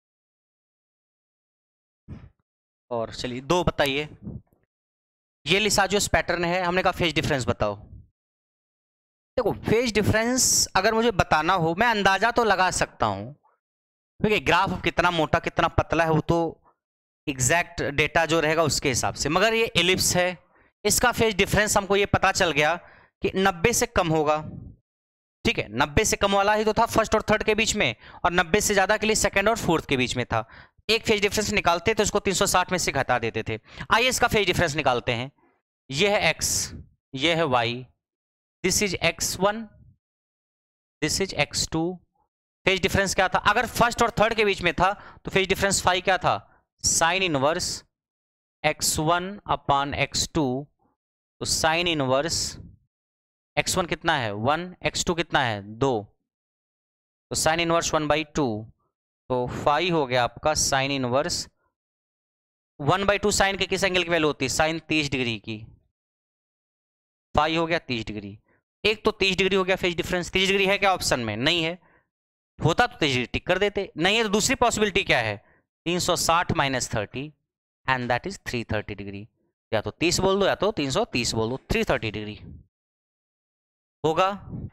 और चलिए 2 बताइए। ये लिसाजस पैटर्न है, हमने कहा फेज डिफरेंस बताओ। देखो, फेज डिफरेंस अगर मुझे बताना हो, मैं अंदाजा तो लगा सकता हूं, क्योंकि ग्राफ कितना मोटा कितना पतला है वो तो एग्जैक्ट डेटा जो रहेगा उसके हिसाब से। मगर ये एलिप्स है, इसका फेज डिफरेंस हमको ये पता चल गया कि 90 से कम होगा। ठीक है, 90 से कम वाला ही तो था फर्स्ट और थर्ड के बीच में, और 90 से ज्यादा के लिए सेकंड और फोर्थ के बीच में था। एक फेज डिफरेंस निकालते तो इसको 360 में से घटा देते थे। आइए इसका फेज डिफरेंस निकालते हैं। ये है x, ये है y, this is x1, this is x2। Phase difference क्या था? अगर फर्स्ट और थर्ड के बीच में था तो फेज डिफरेंस फाई क्या था? Sine inverse x1 upon x2। तो साइन इनवर्स x1 कितना है 1, x2 कितना है 2, तो साइन इनवर्स 1/2। तो फाई हो गया आपका साइन इनवर्स 1/2। साइन के किस एंगल की वैल्यू होती है? साइन 30 डिग्री की। फाई हो गया 30 डिग्री। एक तो 30 डिग्री हो गया फेज डिफरेंस। 30 डिग्री है क्या ऑप्शन में? नहीं है। होता तो 30 डिग्री टिक कर देते, नहीं है तो दूसरी पॉसिबिलिटी क्या है? 360 - 30 एंड दैट इज 330 डिग्री। या तो 30 बोल दो या तो 330 बोल दो, 330 डिग्री होगा।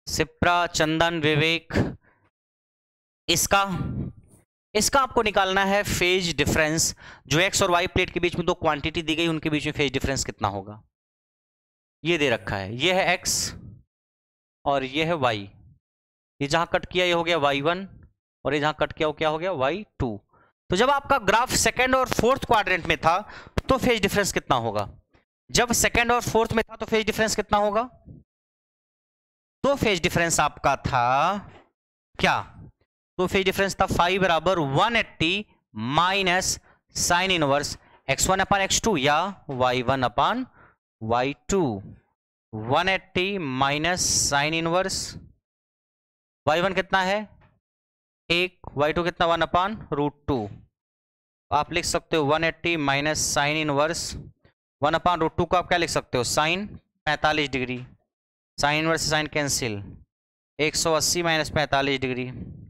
सिप्रा, चंदन, विवेक, इसका इसका आपको निकालना है फेज डिफरेंस। जो एक्स और वाई प्लेट के बीच में दो क्वांटिटी दी गई, उनके बीच में फेज डिफरेंस कितना होगा। ये दे रखा है, ये है एक्स और ये है वाई। ये जहां कट किया ये हो गया y1 और ये जहां कट किया वो क्या हो गया y2। तो जब आपका ग्राफ सेकंड और फोर्थ क्वाड्रेंट में था तो फेज डिफरेंस कितना होगा। जब सेकंड और फोर्थ में था तो फेज डिफरेंस कितना होगा। तो फेज डिफरेंस आपका था क्या, तो फेज डिफरेंस था फाई बराबर 180 minus sign inverse x1 upon x2 या y1 अपान y2। 180 minus sine inverse y1 कितना है 1, y2 कितना 1 अपान √2। आप लिख सकते हो 180 माइनस साइन इनवर्स 1 अपान √2 को आप क्या लिख सकते हो साइन 45 डिग्री। साइन इनवर्स से sine cancel, 180 minus 45 degree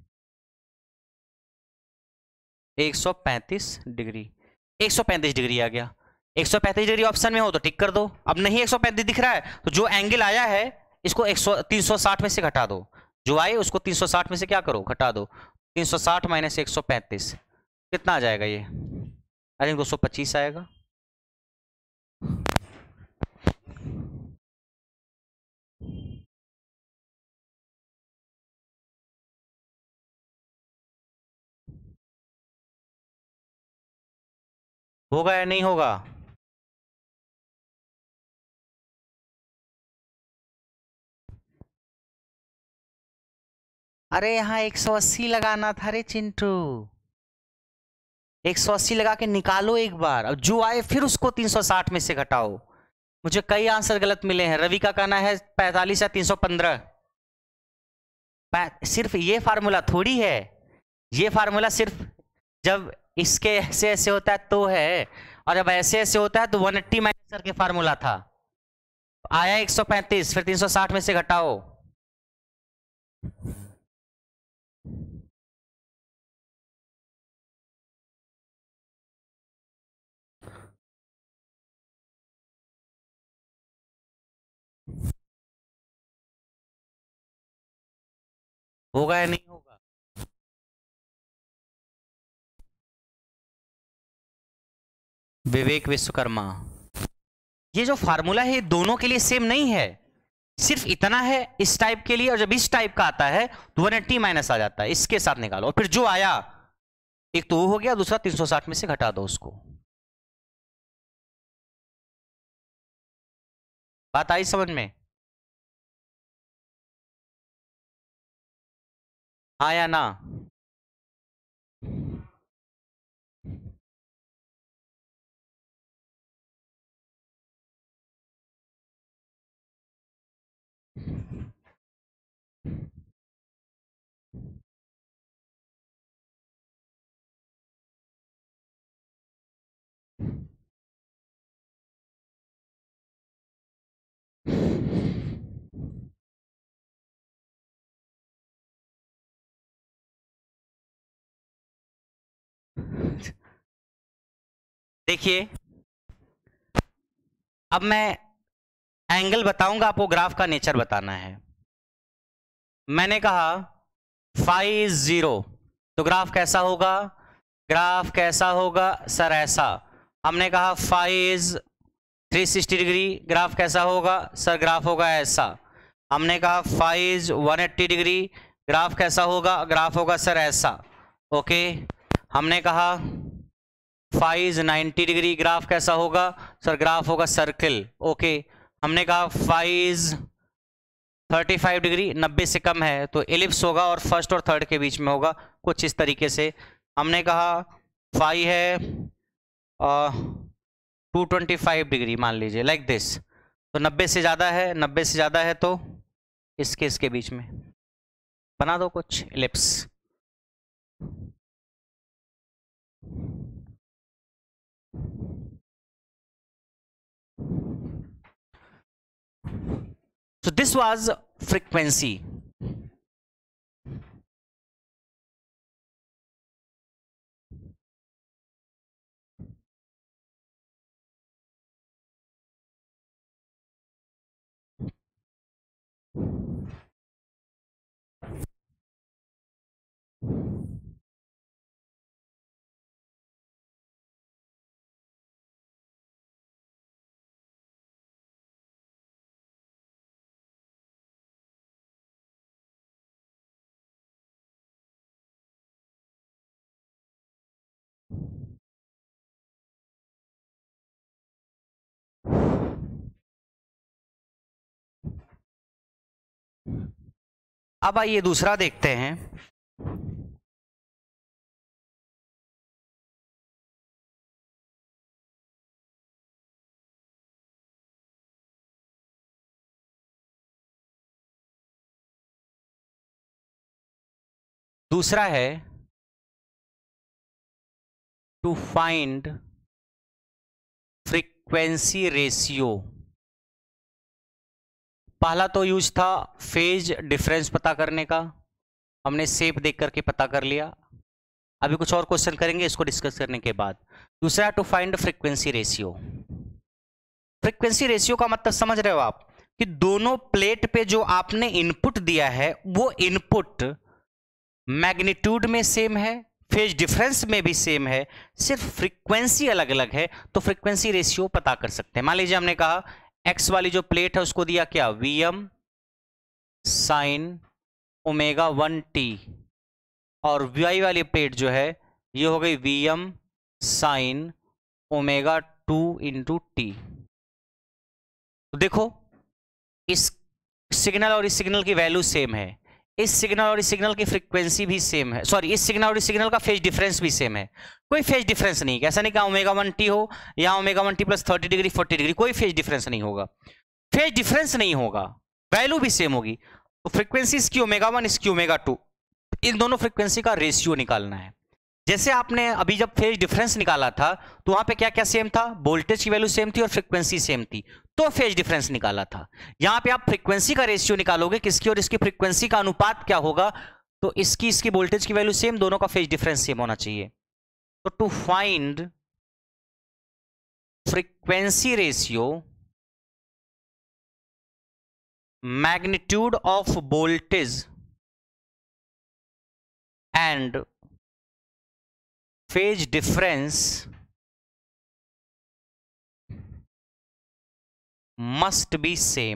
135 degree. 135 degree आ गया। 135 डिग्री ऑप्शन में हो तो टिक कर दो। अब नहीं 135 दिख रहा है तो जो एंगल आया है इसको 360 में से घटा दो। जो आए उसको 360 में से क्या करो घटा दो। 360 माइनस 135 कितना आ जाएगा ये, आई थिंक 225 आएगा। होगा या नहीं होगा। अरे यहाँ 180 लगाना था रे चिंटू, 180 लगा के निकालो एक बार। अब जो आए फिर उसको 360 में से घटाओ। मुझे कई आंसर गलत मिले हैं। रवि का कहना है 45 या 315। सिर्फ ये फार्मूला थोड़ी है, ये फार्मूला सिर्फ जब इसके ऐसे ऐसे होता है तो है, और जब ऐसे ऐसे होता है तो 180 माइनस करके फार्मूला था। आया 135 फिर 360 में से घटाओ। होगा या नहीं होगा। विवेक विश्वकर्मा, ये जो फार्मूला है ये दोनों के लिए सेम नहीं है, सिर्फ इतना है इस टाइप के लिए, और जब इस टाइप का आता है तो 180 माइनस आ जाता है। इसके साथ निकालो और फिर जो आया एक तो वो हो गया, दूसरा 360 में से घटा दो उसको। बात आई समझ में, हाँ या ना। देखिए अब मैं एंगल बताऊंगा, आपको ग्राफ का नेचर बताना है। मैंने कहा फाई 0 तो ग्राफ कैसा होगा, ग्राफ कैसा होगा सर ऐसा। हमने कहा फाई 360 डिग्री, ग्राफ कैसा होगा सर, ग्राफ होगा ऐसा। हमने कहा फाई 180 डिग्री, ग्राफ कैसा होगा, ग्राफ होगा सर ऐसा। ओके, हमने कहा फाइज 90 डिग्री, ग्राफ कैसा होगा सर, ग्राफ होगा सर्किल। ओके, हमने कहा फाइज 35 डिग्री 90 से कम है तो एलिप्स होगा और फर्स्ट और थर्ड के बीच में होगा कुछ इस तरीके से। हमने कहा फाई है 225 डिग्री मान लीजिए लाइक दिस, तो 90 से ज़्यादा है, 90 से ज़्यादा है तो इसके बीच में बना दो कुछ ellipse. So this was frequency. अब आइए दूसरा देखते हैं। दूसरा है टू फाइंड फ्रीक्वेंसी रेशियो। पहला तो यूज था फेज डिफरेंस पता करने का, हमने शेप देख करके पता कर लिया। अभी कुछ और क्वेश्चन करेंगे इसको डिस्कस करने के बाद। दूसरा to find frequency ratio. Frequency ratio का मतलब समझ रहे हो आप कि दोनों प्लेट पे जो आपने इनपुट दिया है वो इनपुट मैग्नीट्यूड में सेम है, फेज डिफरेंस में भी सेम है, सिर्फ फ्रीक्वेंसी अलग अलग है, तो फ्रीक्वेंसी रेशियो पता कर सकते हैं। मान लीजिए हमने कहा एक्स वाली जो प्लेट है उसको दिया क्या, Vm साइन ओमेगा 1t, और वाई वाली प्लेट जो है ये हो गई Vm साइन ओमेगा 2 इंटू टी। तो देखो इस सिग्नल और इस सिग्नल की वैल्यू सेम है, इस सिग्नल और इस सिग्नल की फ्रीक्वेंसी भी सेम है, सॉरी इस सिग्नल और इस सिग्नल का फेज डिफरेंस भी सेम है, कोई फेज डिफरेंस नहीं। ऐसा नहीं कि ओमेगा 1t हो या omega 1t plus 30 degree 40 degree, कोई फेज डिफरेंस नहीं होगा, फेज डिफरेंस नहीं होगा, वैल्यू भी सेम होगी। तो फ्रीक्वेंसी इसकी ओमेगा 1 इसकी ओमेगा 2, इन दोनों फ्रीक्वेंसी का रेशियो निकालना है। जैसे आपने अभी जब फेज डिफरेंस निकाला था तो वहां पे क्या क्या सेम था, वोल्टेज की वैल्यू सेम थी और फ्रीक्वेंसी सेम थी, तो फेज डिफरेंस निकाला था। यहां पे आप फ्रीक्वेंसी का रेशियो निकालोगे, किसकी और इसकी फ्रीक्वेंसी का अनुपात क्या होगा, तो इसकी वोल्टेज की वैल्यू सेम, दोनों का फेज डिफरेंस सेम होना चाहिए। तो to find frequency ratio, magnitude of voltage and phase difference must be same.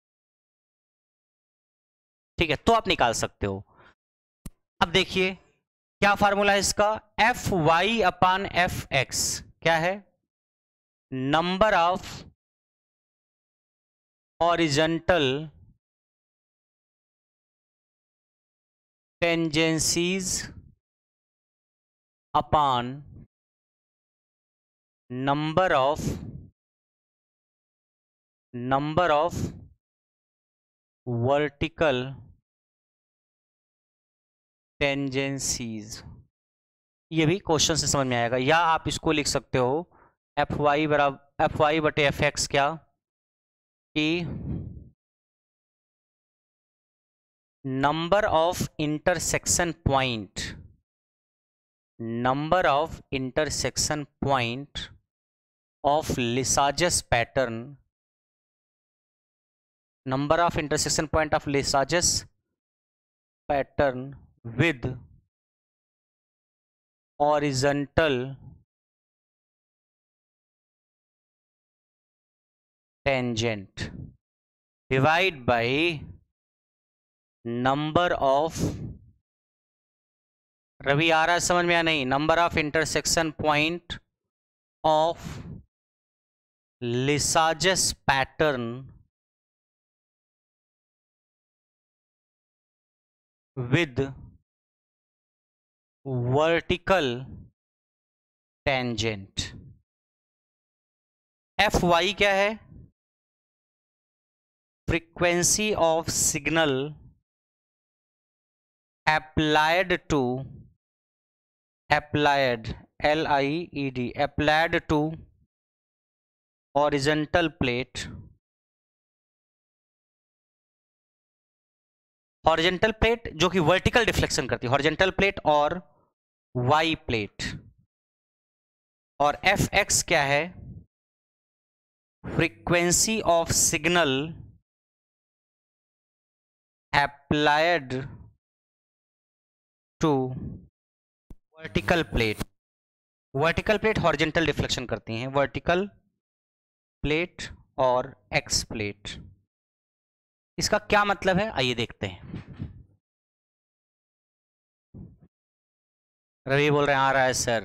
ठीक है, तो आप निकाल सकते हो। अब देखिए क्या फार्मूला है इसका, F Y upon F X क्या है, number of horizontal tangencies upon number of vertical tangencies. ये भी क्वेश्चन से समझ में आएगा, या आप इसको लिख सकते हो एफ वाई बराबर एफ वाई बटे एफ एक्स क्या, कि number of intersection point of Lissajous pattern, number of intersection point of Lissajous pattern with horizontal tangent divide by number of, Ravi आ रहा है समझ में या नहीं, number of intersection point of Lissajous pattern with vertical tangent। F Y क्या है, frequency of signal applied to horizontal plate, horizontal plate जो कि वर्टिकल डिफ्लेक्शन करती है, हॉरिजॉन्टल प्लेट और वाई प्लेट। और एफ एक्स क्या है, frequency of signal applied to vertical plate. Vertical plate horizontal deflection करती हैं, वर्टिकल प्लेट और एक्स प्लेट। इसका क्या मतलब है आइए देखते हैं। रवि बोल रहे हैं आ रहा है सर।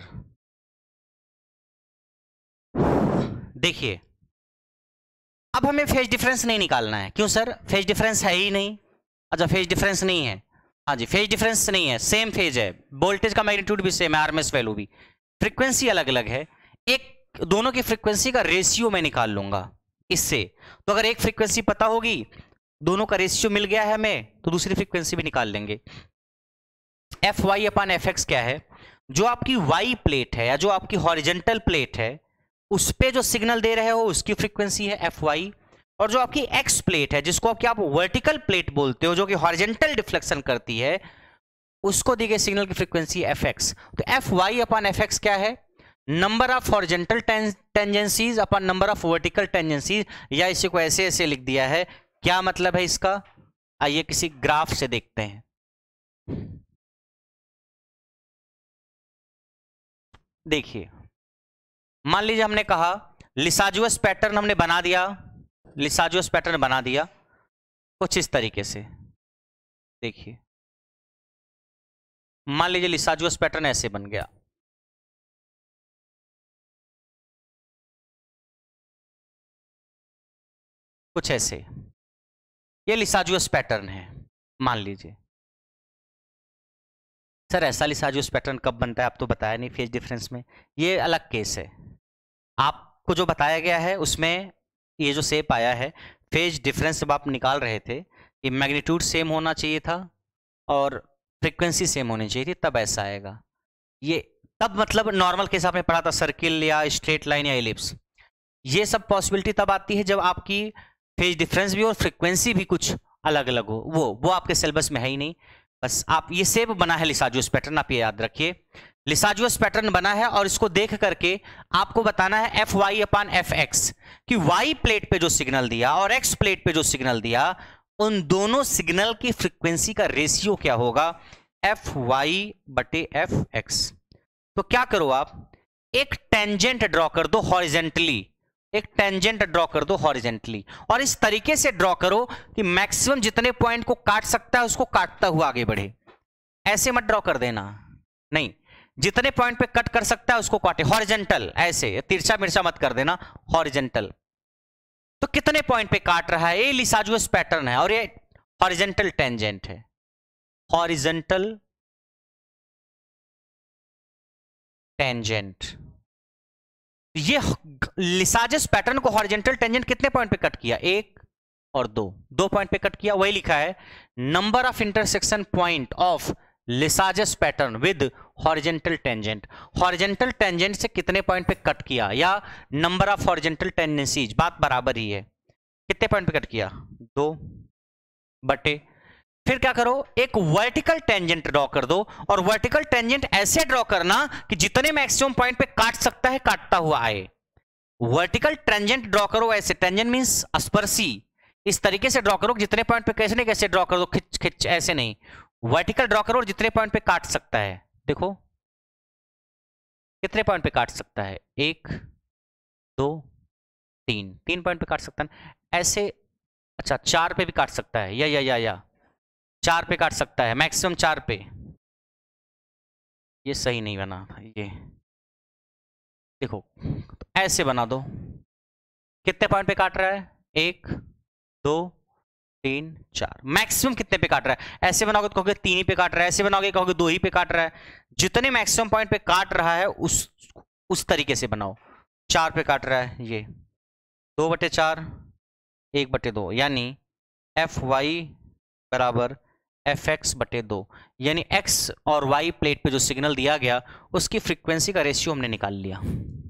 देखिए अब हमें फेज डिफरेंस नहीं निकालना है, क्यों सर, फेज डिफरेंस है ही नहीं, अच्छा फेज डिफरेंस नहीं है, हाँ जी फेज डिफरेंस नहीं है, सेम फेज है, वोल्टेज का मैग्नीट्यूड भी सेम है, आरएमएस वैल्यू भी, फ्रीक्वेंसी अलग अलग है। एक दोनों की फ्रीक्वेंसी का रेशियो मैं निकाल लूंगा इससे। तो अगर एक फ्रीक्वेंसी पता होगी, दोनों का रेशियो मिल गया है हमें, तो दूसरी फ्रीक्वेंसी भी निकाल लेंगे। F Y upon F X क्या है, जो आपकी वाई प्लेट है या जो आपकी हॉरिजेंटल प्लेट है उस पे जो सिग्नल दे रहे हो उसकी फ्रीक्वेंसी है एफ वाई, और जो आपकी एक्स प्लेट है जिसको आप वर्टिकल प्लेट बोलते हो जो कि हॉरिजेंटल डिफ्लेक्शन करती है, उसको दी गई सिग्नल की फ्रीक्वेंसी एफ एक्स। तो F Y upon F X क्या है, number of horizontal tangencies upon number of vertical tangencies, या इसी को ऐसे ऐसे लिख दिया है। क्या मतलब है इसका, आइए किसी ग्राफ से देखते हैं। देखिए मान लीजिए हमने कहा लिसाजुअस पैटर्न हमने बना दिया, लिसाजुअस पैटर्न बना दिया कुछ इस तरीके से। देखिए मान लीजिए लिसाजुअस पैटर्न ऐसे बन गया, कुछ ऐसे, ये लिसाजुअस पैटर्न है मान लीजिए। सर ऐसा लिसाजुअस पैटर्न कब बनता है, आप तो बताया नहीं फेज डिफरेंस में, ये अलग केस है। आपको जो बताया गया है उसमें ये जो शेप आया है, फेज डिफरेंस जब आप निकाल रहे थे कि मैग्नीट्यूड सेम होना चाहिए था और फ्रीक्वेंसी सेम होनी चाहिए थी, तब ऐसा आएगा। ये तब मतलब नॉर्मल केस आपने पढ़ा था, सर्किल या स्ट्रेट लाइन या एलिप्स, ये सब पॉसिबिलिटी तब आती है जब आपकी फेज डिफरेंस भी और फ्रीक्वेंसी भी कुछ अलग अलग हो। वो आपके सिलेबस में है ही नहीं। बस आप ये शेप बना है लिसाजुअस पैटर्न, आप ये याद रखिए लिसाजुअस पैटर्न बना है, और इसको देख करके आपको बताना है F Y upon F X, कि वाई प्लेट पे जो सिग्नल दिया और एक्स प्लेट पे जो सिग्नल दिया उन दोनों सिग्नल की फ्रीक्वेंसी का रेशियो क्या होगा, एफ वाई बटे एफ एक्स। तो क्या करो आप, एक टेंजेंट ड्रॉ कर दो हॉरिजेंटली, एक टेंजेंट ड्रॉ कर दो हॉरिजेंटली, और इस तरीके से ड्रॉ करो कि मैक्सिमम जितने पॉइंट को काट सकता है उसको काटता हुआ आगे बढ़े। ऐसे मत ड्रॉ कर देना, नहीं, जितने पॉइंट पे कट कर सकता है उसको काटे, हॉरिजेंटल, ऐसे तिरछा मिर्चा मत कर देना, हॉरिजेंटल। तो कितने पॉइंट पे काट रहा है, ये लिसाजुअस पैटर्न है और ये हॉरिजेंटल टेंजेंट है, हॉरिजेंटल टेंजेंट। ये लिसाजस पैटर्न को हॉरिजेंटल टेंजेंट कितने पॉइंट पे कट किया, एक और दो पॉइंट पे कट किया, वही लिखा है number of intersection point of Lissajous pattern with horizontal tangent. Horizontal tangent से कितने पॉइंट पे कट किया या नंबर ऑफ हॉरिजेंटल टेंडेंसीज, बात बराबर ही है, कितने पॉइंट पे कट किया, 2 बटे, फिर क्या करो एक वर्टिकल टेंजेंट ड्रॉ कर दो, और वर्टिकल टेंजेंट ऐसे ड्रॉ करना कि जितने मैक्सिमम पॉइंट पे काट सकता है काटता हुआ आए। वर्टिकल टेंजेंट ड्रॉ करो ऐसे, टेंजेंट मींस स्पर्शी, इस तरीके से ड्रॉ करो कि जितने पॉइंट पे कैसे नहीं कैसे ड्रॉ कर दो, खिंच खिंच ऐसे नहीं, वर्टिकल ड्रॉ करो और जितने पॉइंट पे काट सकता है, देखो कितने पॉइंट पे काट सकता है, 1 2 3 पॉइंट पे काट सकता है ऐसे। अच्छा 4 पे भी काट सकता है, या 4 पे काट सकता है, मैक्सिमम 4 पे। ये सही नहीं बना, ये देखो तो ऐसे बना दो, कितने पॉइंट पे काट रहा है, 1 2 3 4, मैक्सिमम कितने पे काट रहा है, ऐसे बनाओगे तो कहोगे 3 ही पे काट रहा है, ऐसे बनाओगे कहोगे 2 ही पे काट रहा है, जितने मैक्सिमम पॉइंट पे काट रहा है उस तरीके से बनाओ। 4 पे काट रहा है, ये 2/4 1/2, यानी एफ वाई बराबर एफ एक्स बटे 2, यानी एक्स और वाई प्लेट पे जो सिग्नल दिया गया उसकी फ्रीक्वेंसी का रेशियो हमने निकाल लिया।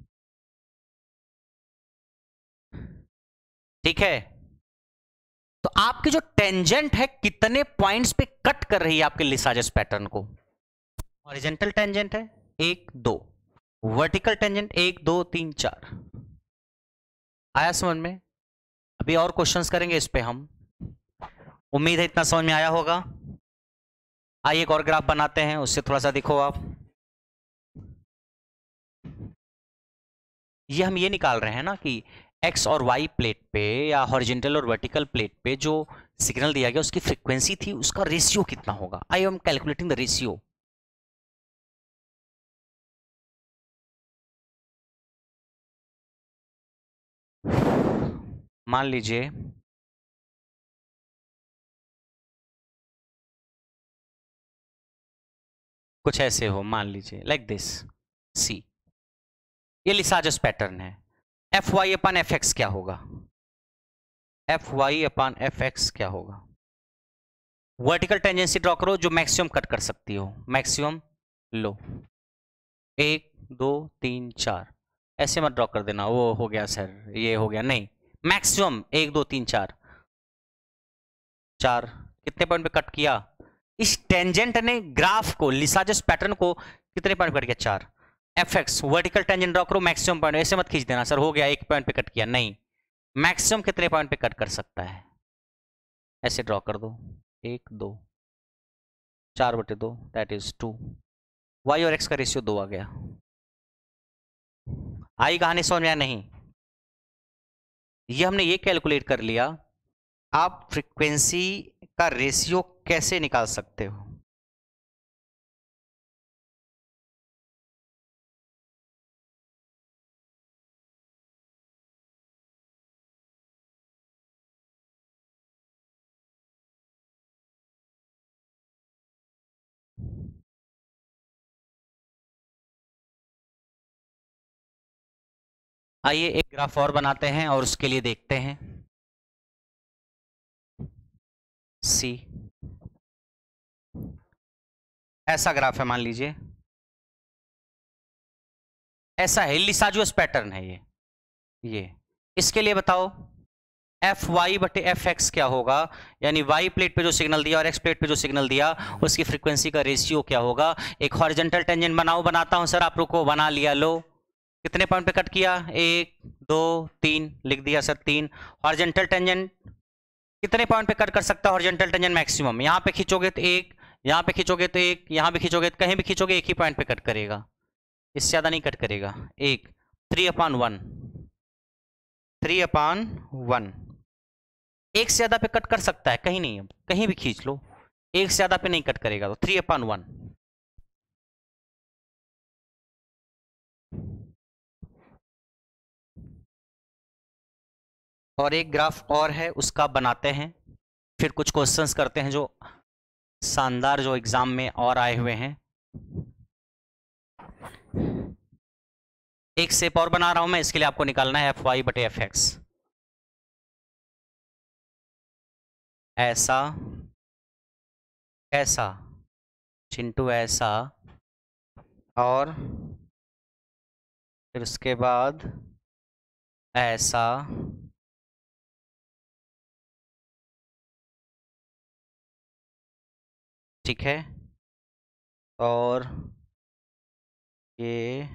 ठीक है, तो आपकी जो टेंजेंट है कितने पॉइंट्स पे कट कर रही है आपके लिसाजस पैटर्न को, हॉरिजेंटल टेंजेंट है 1 2, वर्टिकल टेंजेंट 1 2 3 4। आया समझ में? अभी और क्वेश्चंस करेंगे इस पे हम, उम्मीद है इतना समझ में आया होगा। आइए एक और ग्राफ बनाते हैं, उससे थोड़ा सा देखो आप, ये हम ये निकाल रहे हैं ना कि एक्स और वाई प्लेट पे या हॉरिजेंटल और वर्टिकल प्लेट पे जो सिग्नल दिया गया उसकी फ्रीक्वेंसी थी, उसका रेशियो कितना होगा। I am calculating the ratio. मान लीजिए कुछ ऐसे हो, मान लीजिए लाइक दिस सी, ये लिसाजस पैटर्न है। F Y upon F X क्या होगा, F Y upon F X क्या होगा? वर्टिकल टेंजेंसी ड्रॉ करो जो मैक्सिमम कट कर सकती हो, मैक्सिमम लो, 1 2 3 4, ऐसे मत ड्रॉ कर देना, वो हो गया सर, ये हो गया, नहीं, मैक्सिमम 1 2 3 4, 4 कितने पॉइंट पे कट किया? इस टेंजेंट ने ग्राफ को, लिसाजस पैटर्न को कितने पॉइंट पे कट किया? 4। F X vertical tangent draw करो, मैक्सिमम पॉइंट, ऐसे मत खींच देना सर हो गया 1 पॉइंट पे कट किया, नहीं, मैक्सिमम कितने पॉइंट पे कट कर सकता है? ऐसे ड्रॉ कर दो, 1 2 4/2 दैट इज 2, वाई और एक्स का रेशियो 2 आ गया। आई कहानी समझ में आया? नहीं, ये हमने ये कैलकुलेट कर लिया। आप फ्रीक्वेंसी का रेशियो कैसे निकाल सकते हो? आइए एक ग्राफ और बनाते हैं और उसके लिए देखते हैं। सी, ऐसा ग्राफ है मान लीजिए, ऐसा है, लिसाजस पैटर्न है ये इसके लिए बताओ एफ वाई बटे एफ एक्स क्या होगा, यानी वाई प्लेट पे जो सिग्नल दिया और एक्स प्लेट पे जो सिग्नल दिया उसकी फ्रीक्वेंसी का रेशियो क्या होगा? एक हॉरिजॉन्टल टेंजेंट बनाता हूं सर, आप लोग को बना लिया, लो कितने पॉइंट पे कट किया? 1 2 3 लिख दिया सर, 3। हॉरिजॉन्टल टेंजेंट कितने पॉइंट पे कट कर सकता है हॉरिजॉन्टल टेंजेंट? मैक्सिमम, यहां पे खींचोगे तो 1, यहां पे खींचोगे तो 1, यहां पे खींचोगे तो कहीं भी खींचोगे एक ही पॉइंट पे कट करेगा, इससे ज्यादा नहीं कट करेगा। 1 3/1, 3/1, एक से ज्यादा पे कट कर सकता है? कहीं नहीं, कहीं भी खींच लो, एक से ज्यादा पे नहीं कट करेगा, तो 3/1। और एक ग्राफ और है, उसका बनाते हैं, फिर कुछ क्वेश्चंस करते हैं जो शानदार जो एग्जाम में और आए हुए हैं। एक शेप और बना रहा हूं मैं, इसके लिए आपको निकालना है एफ वाई बटे एफ एक्स, ऐसा ऐसा चिंटू ऐसा, और फिर उसके बाद ऐसा, ठीक है, और ये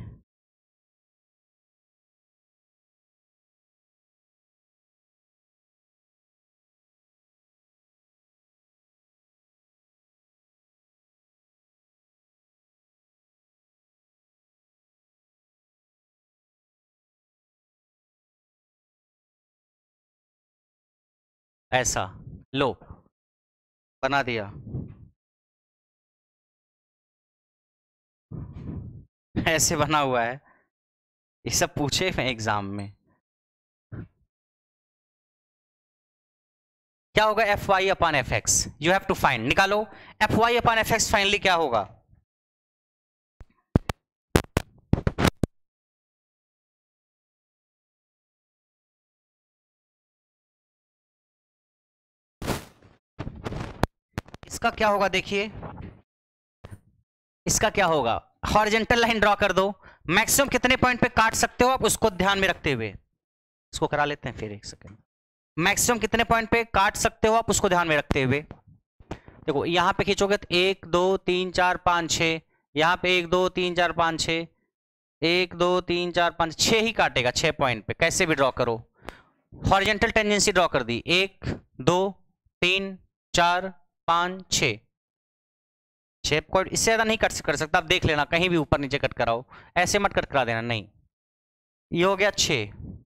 ऐसा, लो बना दिया, ऐसे बना हुआ है, ये सब पूछे हैं एग्जाम में। क्या होगा? F Y upon F X, you have to find, निकालो F Y upon F X, finally क्या होगा? इसका क्या होगा देखिए, इसका क्या होगा? हॉरिजॉन्टल लाइन ड्रॉ कर दो, मैक्सिमम कितने पॉइंट पे काट सकते हो आप उसको ध्यान में रखते हुए, इसको करा लेते हैं फिर एक सेकंड, मैक्सिमम कितने पॉइंट पे काट सकते हो आप उसको ध्यान में रखते हुए। देखो यहां पे खींचोगे तो 1 2 3 4 5 6, यहां पे 1 2 3 4 5 6, 1 2 3 4 5 6 ही काटेगा 6 पॉइंट पे, कैसे भी ड्रॉ करो। हॉरिजॉन्टल टेंजेंसी ड्रॉ कर दी, 1 2 3 4 5 6, 6 पॉइंट, इससे ज्यादा नहीं कट कर सकता, आप देख लेना कहीं भी ऊपर नीचे कट कराओ, ऐसे मत कट करा देना, नहीं, ये हो गया 6।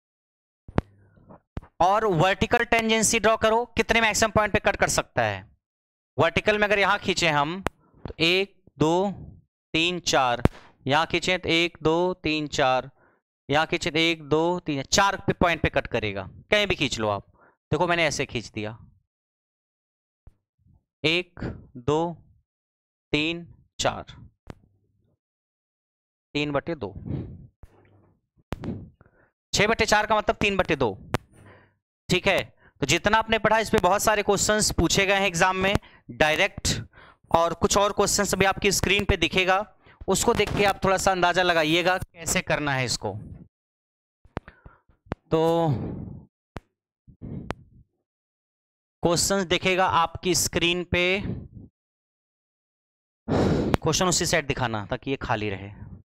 और वर्टिकल टेंजेंसी ड्रॉ करो, कितने मैक्सिमम पॉइंट पे कट कर सकता है? वर्टिकल में अगर यहां खींचे हम तो 1 2 3 4, यहां खींचे तो 1 2 3 4, यहां खींचे तो 1 2 3 4 पे पॉइंट पे कट करेगा, कहीं भी खींच लो आप। देखो मैंने ऐसे खींच दिया, 1 2 3 4, 3/2, 6/4 का मतलब 3/2। ठीक है, तो जितना आपने पढ़ा इस पे बहुत सारे क्वेश्चंस पूछे गए हैं एग्जाम में डायरेक्ट, और कुछ और क्वेश्चंस अभी आपकी स्क्रीन पे दिखेगा, उसको देख के आप थोड़ा सा अंदाजा लगाइएगा कैसे करना है इसको। तो क्वेश्चंस दिखेगा आपकी स्क्रीन पे, क्वेश्चन उसी साइड दिखाना ताकि ये खाली रहे।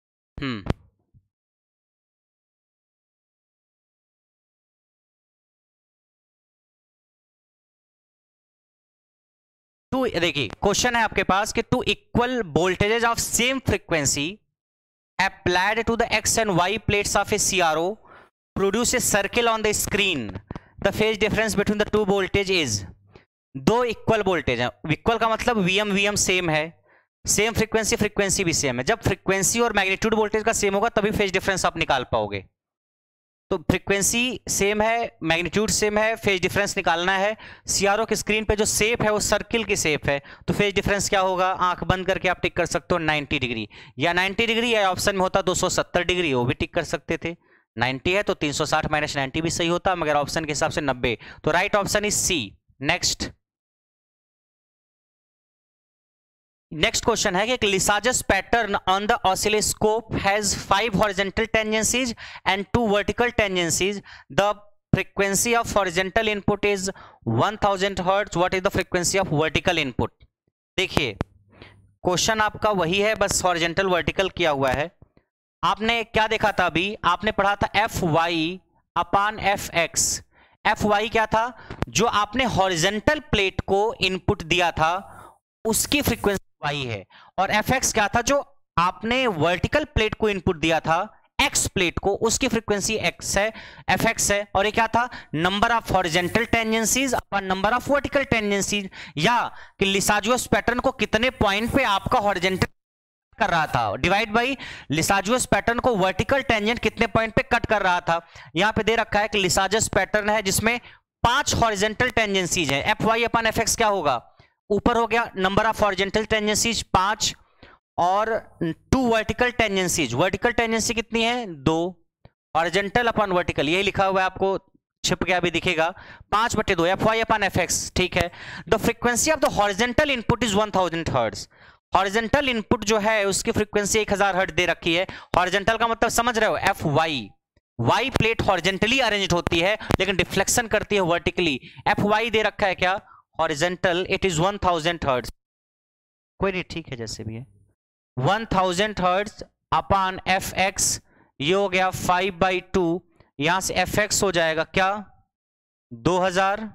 देखिए क्वेश्चन है आपके पास कि two equal voltages of same frequency applied to the x and y plates of a CRO produce a circle on the screen. The phase difference between the two voltage is, दो equal voltage है, equal का मतलब वीएम same है, same frequency भी same है। जब frequency और मैग्नीट्यूड वोल्टेज का सेम होगा तभी फेज डिफरेंस आप निकाल पाओगे। तो फ्रीक्वेंसी सेम है, मैग्नीट्यूड सेम है, फेज डिफरेंस निकालना है। सीआरओ की स्क्रीन पे जो शेप है वो सर्किल की शेप है, तो फेज डिफरेंस क्या होगा, आंख बंद करके आप टिक कर सकते हो 90 डिग्री, या 90 डिग्री, या ऑप्शन में होता 270 डिग्री, वो भी टिक कर सकते थे। 90 है तो 360 माइनस 90 भी सही होता, मगर ऑप्शन के हिसाब से 90, तो right option is C. Next question है कि Lissajous pattern on the oscilloscope has 5 horizontal tangencies and 2 vertical tangencies. The frequency of horizontal input is 1000 hertz. What is the frequency of vertical input? देखिए question आपका वही है, बस horizontal vertical किया हुआ है। आपने क्या देखा था अभी, आपने पढ़ा था F Y upon F X. F Y क्या था, जो आपने हॉरिजॉन्टल प्लेट को इनपुट दिया था उसकी फ्रीक्वेंसी वाई है, और एफ एक्स क्या था, जो आपने वर्टिकल प्लेट को इनपुट दिया था एक्स प्लेट को, उसकी फ्रीक्वेंसी एक्स है, एफ एक्स है। और ये क्या था, number of horizontal tangencies upon number of vertical tangencies, या कि लिसाजुअस पैटर्न को कितने पॉइंट पे आपका हॉरिजॉन्टल कर रहा था, डिवाइड बाई लिसाजुअस पैटर्न को वर्टिकल टेंजेंट कितने पॉइंट पे कट कर रहा था। यहां पे दे रखा है कि लिसाजुअस पैटर्न है जिसमें 5 हॉरिजॉन्टल टेंजेंसीज हैं। F Y upon F X क्या होगा, ऊपर हो गया नंबर ऑफ हॉरिजॉन्टल टेंजेंसीज 5 और 2 वर्टिकल टेंजेंसीज। वर्टिकल टेंजेंसी कितनी है, 2, हॉरिजॉन्टल अपॉन वर्टिकल, यही लिखा हुआ है, आपको छिप गया भी दिखेगा, 5/2 F Y upon F X. ठीक है, the frequency of the horizontal input is 1000 hertz. Horizontal input जो है उसकी फ्रीक्वेंसी 1000 हर्ट्ज दे रखी है। हॉरिजॉन्टल का मतलब समझ रहे हो, F Y, Y plate horizontally arranged होती है लेकिन डिफ्लेक्शन करती है वर्टिकली। एफ वाई दे रखा है क्या, हॉरिजॉन्टल, इट इज 1000 हर्ट्ज। कोई नहीं, ठीक है जैसे भी है, 1000 हर्ट्ज अपान एफ एक्स, ये हो गया 5/2, यहां से एफ एक्स हो जाएगा क्या, 2000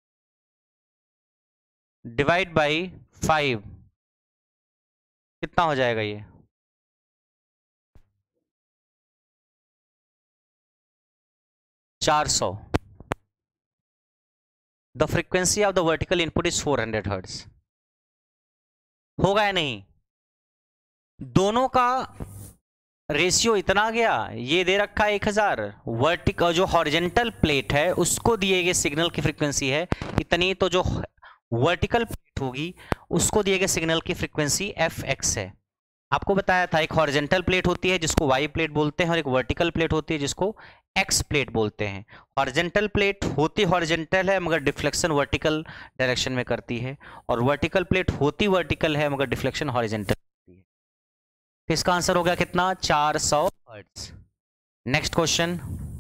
डिवाइड बाई 5, कितना हो जाएगा ये, 400। The frequency of the vertical input is 400 hertz. होगा या नहीं, दोनों का रेशियो इतना गया, ये दे रखा है 1000, वर्टिकल जो हॉरिजॉन्टल प्लेट है उसको दिए गए सिग्नल की फ्रीक्वेंसी है इतनी, तो जो वर्टिकल प्लेट होगी उसको दिए गए सिग्नल की फ्रीक्वेंसी एफ एक्स है। आपको बताया था एक हॉरिजॉन्टल प्लेट होती है जिसको वाई प्लेट बोलते हैं, और एक वर्टिकल प्लेट होती है जिसको एक्स प्लेट बोलते हैं। हॉरिजॉन्टल प्लेट होती हॉरिजॉन्टल है मगर डिफ्लेक्शन वर्टिकल डायरेक्शन में करती है, और वर्टिकल प्लेट होती वर्टिकल है मगर डिफ्लेक्शन हॉरिजॉन्टल करती है। तो इसका आंसर हो गया कितना, 400 हर्ट्ज। नेक्स्ट क्वेश्चन,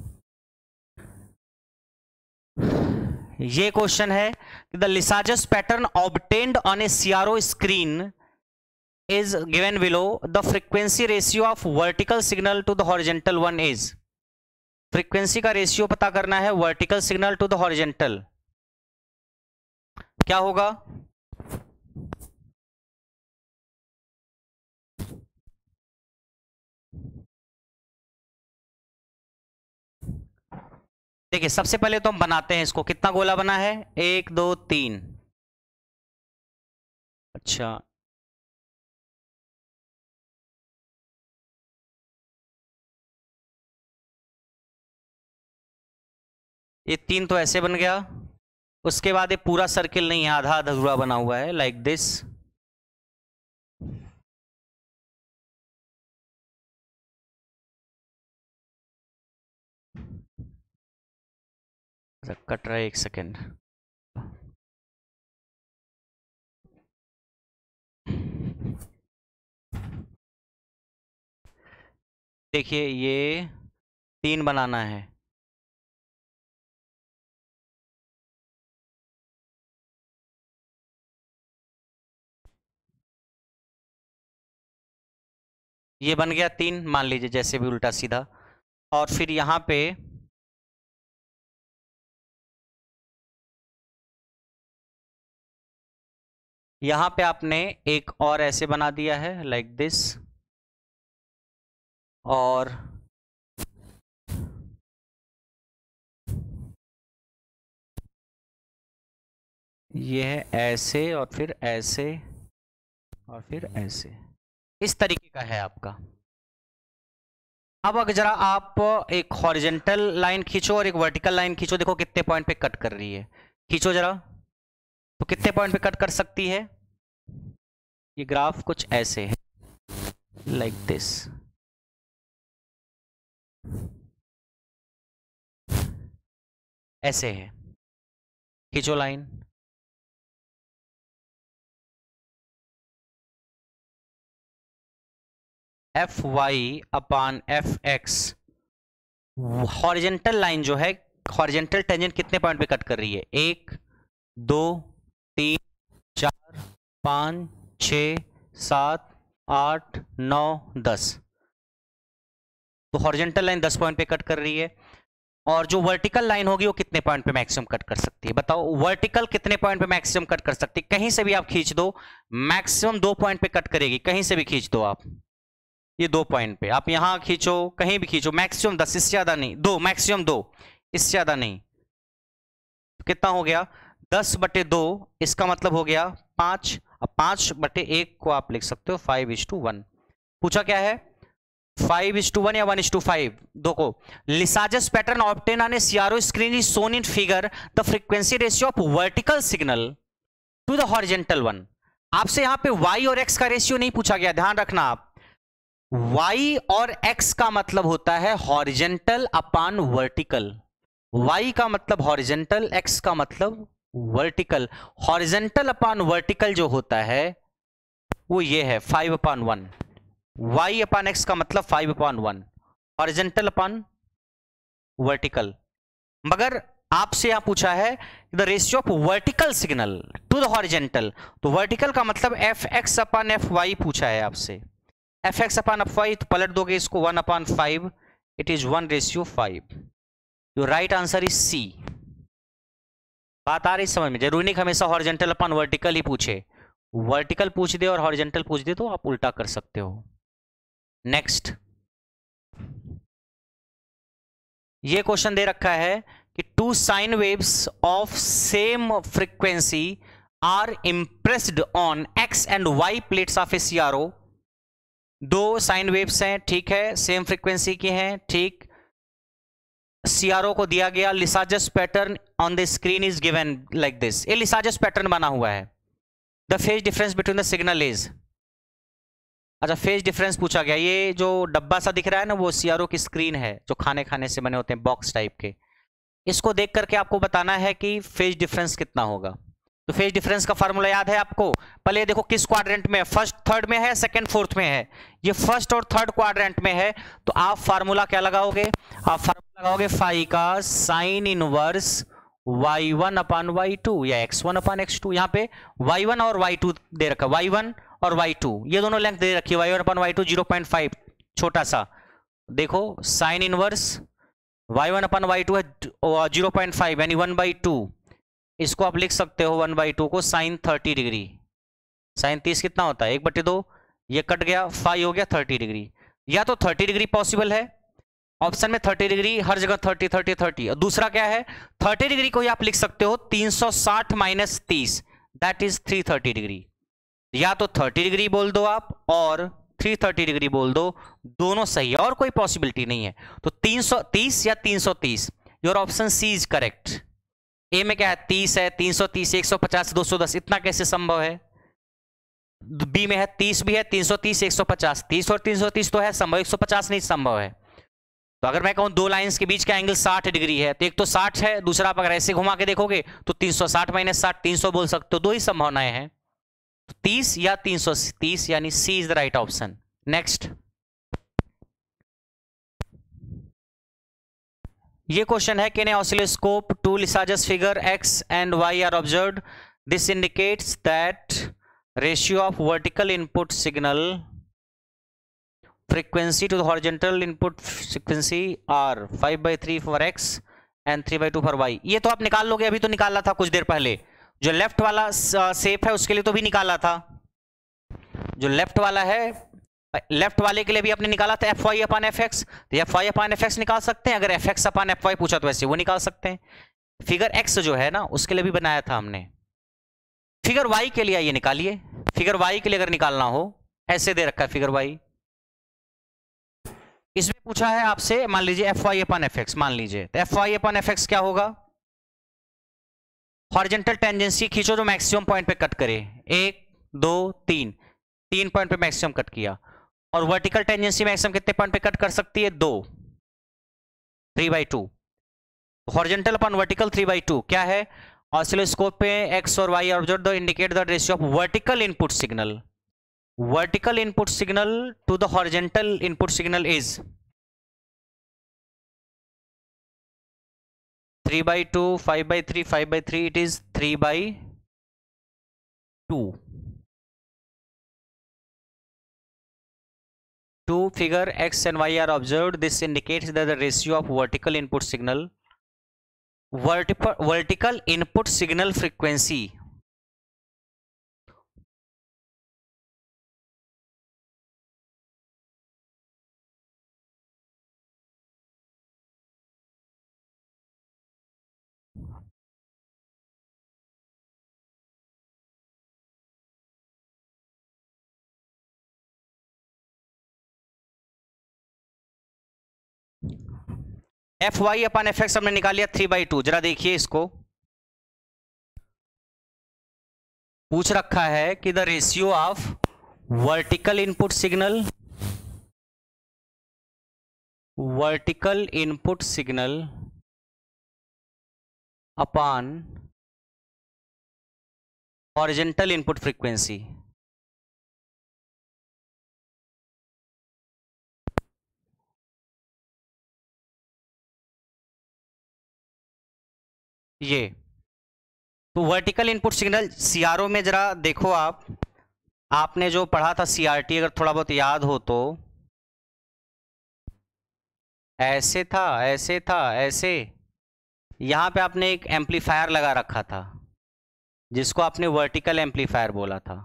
ये क्वेश्चन है the Lissajous pattern obtained on a CRO screen is given below. The frequency ratio of vertical signal to the horizontal one is, frequency का रेशियो पता करना है vertical signal to the horizontal, क्या होगा, देखिए सबसे पहले तो हम बनाते हैं इसको, कितना गोला बना है, 1 2 3, अच्छा ये 3 तो ऐसे बन गया, उसके बाद ये पूरा सर्किल नहीं है, आधा अधूरा बना हुआ है लाइक दिस। कट रहा है, एक सेकेंड। देखिए ये 3 बनाना है, ये बन गया 3 मान लीजिए, जैसे भी उल्टा सीधा। और फिर यहाँ पे आपने एक और ऐसे बना दिया है लाइक दिस, और ये है ऐसे, और फिर ऐसे, और फिर ऐसे, इस तरीके का है आपका। अब अगर जरा आप एक हॉरिजेंटल लाइन खींचो और एक वर्टिकल लाइन खींचो, देखो कितने पॉइंट पे कट कर रही है। खींचो जरा, तो कितने पॉइंट पे कट कर सकती है। ये ग्राफ कुछ ऐसे है लाइक दिस, ऐसे है। खींचो line, F Y upon F X, horizontal line जो है, हॉरिजेंटल टेंजेंट कितने पॉइंट पे कट कर रही है, 1 2 3 4 5 6 7 8 9 10, तो हॉरिजेंटल लाइन 10 पॉइंट पे कट कर रही है। और जो वर्टिकल लाइन होगी वो कितने पॉइंट पे मैक्सिमम कट कर सकती है, बताओ। वर्टिकल कितने पॉइंट पे मैक्सिमम कट कर सकती है, कहीं से भी आप खींच दो, मैक्सिमम 2 पॉइंट पे कट करेगी, कहीं से भी खींच दो आप। ये 2 पॉइंट पे आप यहां खींचो, कहीं भी खींचो, मैक्सिमम 10, इससे ज्यादा नहीं, 2 मैक्सिमम 2, इससे ज्यादा नहीं। कितना हो गया, 10/2, इसका मतलब हो गया 5। अब 5/1 को आप लिख सकते हो 5:1। पूछा क्या है, 5:1 या 1:5। देखो, Lissajous pattern obtain on a CRO screen is shown in figure, the frequency ratio of vertical signal to the horizontal one. आपसे यहां पे y और x का रेशियो नहीं पूछा गया, ध्यान रखना आप। y और x का मतलब होता है हॉरिजेंटल अपान वर्टिकल। y का मतलब हॉरिजेंटल, x का मतलब वर्टिकल। हॉरिजेंटल अपान वर्टिकल जो होता है वो ये है 5/1। y अपान x का मतलब 5/1, हॉरिजेंटल अपान वर्टिकल। मगर आपसे यहां पूछा है the ratio of vertical signal to the horizontal, तो वर्टिकल का मतलब fx अपान fy पूछा है आपसे। fx अपान fy, तो पलट दोगे इसको 1/5, it is 1:5। Your right answer is C। बात आ रही समझ में, जरूरी नहीं हमेशा हॉरिजेंटल अपान वर्टिकल ही पूछे, वर्टिकल पूछ दे और हॉरिजेंटल पूछ दे तो आप उल्टा कर सकते हो। नेक्स्ट, ये क्वेश्चन दे रखा है कि 2 sine waves of same frequency are impressed on x and y plates of a CRO। 2 sine waves हैं, ठीक है, सेम फ्रीक्वेंसी की हैं, ठीक। CRO को दिया गया Lissajous pattern on the screen is given like this. ये लिसाजस पैटर्न बना हुआ है। The phase difference between the signal is, अच्छा फेज डिफरेंस पूछा गया। ये जो डब्बा सा दिख रहा है ना, वो CRO की स्क्रीन है, जो खाने खाने से बने होते हैं, बॉक्स टाइप के। इसको देख करके आपको बताना है कि फेज डिफरेंस कितना होगा। तो फेज डिफरेंस का फार्मूला याद है आपको। पहले देखो किस क्वाड्रेंट में है, फर्स्ट थर्ड में है, सेकंड फोर्थ में है। ये फर्स्ट और थर्ड क्वाड्रेंट में है, तो आप फार्मूला क्या लगाओगे, आप फार्मूला लगाओगे फाई का साइन इनवर्स y1/y2 या x1/x2। यहाँ पे y1 और y2 दे रखा, y1 और y2 ये दोनों लेंथ दे रखी है, y1/y2 0.5, छोटा सा। देखो साइन इनवर्स y1/y2 है 0.5 यानी 1/2। इसको आप लिख सकते हो 1/2 को साइन 30 डिग्री। साइन 30 कितना होता है, 1/2, ये कट गया, फाई हो गया 30 डिग्री। या तो 30 डिग्री पॉसिबल है, ऑप्शन में 30 डिग्री, हर जगह 30 30 30। और दूसरा क्या है, 30 डिग्री को ही आप लिख सकते हो 360 - 30, दैट इज 330 डिग्री। या तो 30 डिग्री बोल दो आप और 330 डिग्री बोल दो, दोनों सही है और कोई पॉसिबिलिटी नहीं है। तो 330 या 330, your option C is correct. A में क्या है, 30 है, 330, 150, 210, इतना कैसे संभव है। बी में है 30 भी है, 330, 150, 30 और 330 तो है संभव, 150 नहीं संभव है। तो अगर मैं कहूं दो लाइंस के बीच का एंगल 60 डिग्री है, तो एक तो 60 है, दूसरा आप अगर ऐसे घुमा के देखोगे तो 360 माइनस 60 300 बोल सकते हो। दो ही संभावनाएं हैं, 30 या 330, यानी C is the right option. Next, ये क्वेश्चन है कि in oscilloscope two Lissajous figure X and Y are observed, this indicates that ratio of vertical input signal frequency to the horizontal input frequency are 5/3 for x and 3/2 for y। ये तो आप निकाल लोगे, अभी तो निकाला था कुछ देर पहले। जो लेफ्ट वाला शेप है उसके लिए तो भी निकाला था, जो लेफ्ट वाला है, लेफ्ट वाले के लिए भी आपने निकाला था fy अपान fx। तो fy अपान fx निकाल सकते हैं, अगर fx अपान fy पूछा तो वैसे वो निकाल सकते हैं। फिगर x जो है ना उसके लिए भी बनाया था हमने। फिगर y के लिए ये निकालिए, फिगर y के लिए अगर निकालना हो, ऐसे दे रखा है फिगर y। इसमें पूछा है आपसे, मान लीजिए fy अपान fx, मान लीजिए तो fy अपान fx क्या होगा? हॉरिजॉन्टल टेंजेंसी खींचो जो मैक्सिमम पॉइंट पे कट करे, 1 2 3, 3 पॉइंट पे मैक्सिमम कट किया। और वर्टिकल टेंजेंसी मैक्सिमम कितने पॉइंट पे कट कर सकती है? 2, 3/2। हॉरिजॉन्टल अपॉन वर्टिकल 3/2 क्या है? ऑसिलोस्कोप पे x और y observe the indicate the ratio of vertical input signal, vertical input signal to the horizontal input signal is 3/2, 5/3, 5/3, it is 3/2. Two figure x and y are observed, this indicates that the ratio of vertical input signal, vertical input signal frequency fy upon fx हमने निकाल लिया 3/2। जरा देखिए, इसको पूछ रखा है कि the ratio of vertical input signal, vertical input signal upon horizontal input frequency. ये तो वर्टिकल इनपुट सिग्नल सीआरओ में जरा देखो, आपने जो पढ़ा था सीआरटी, अगर थोड़ा बहुत याद हो तो ऐसे था, ऐसे था, ऐसे। यहां पे आपने एक एम्पलीफायर लगा रखा था जिसको आपने वर्टिकल एम्पलीफायर बोला था,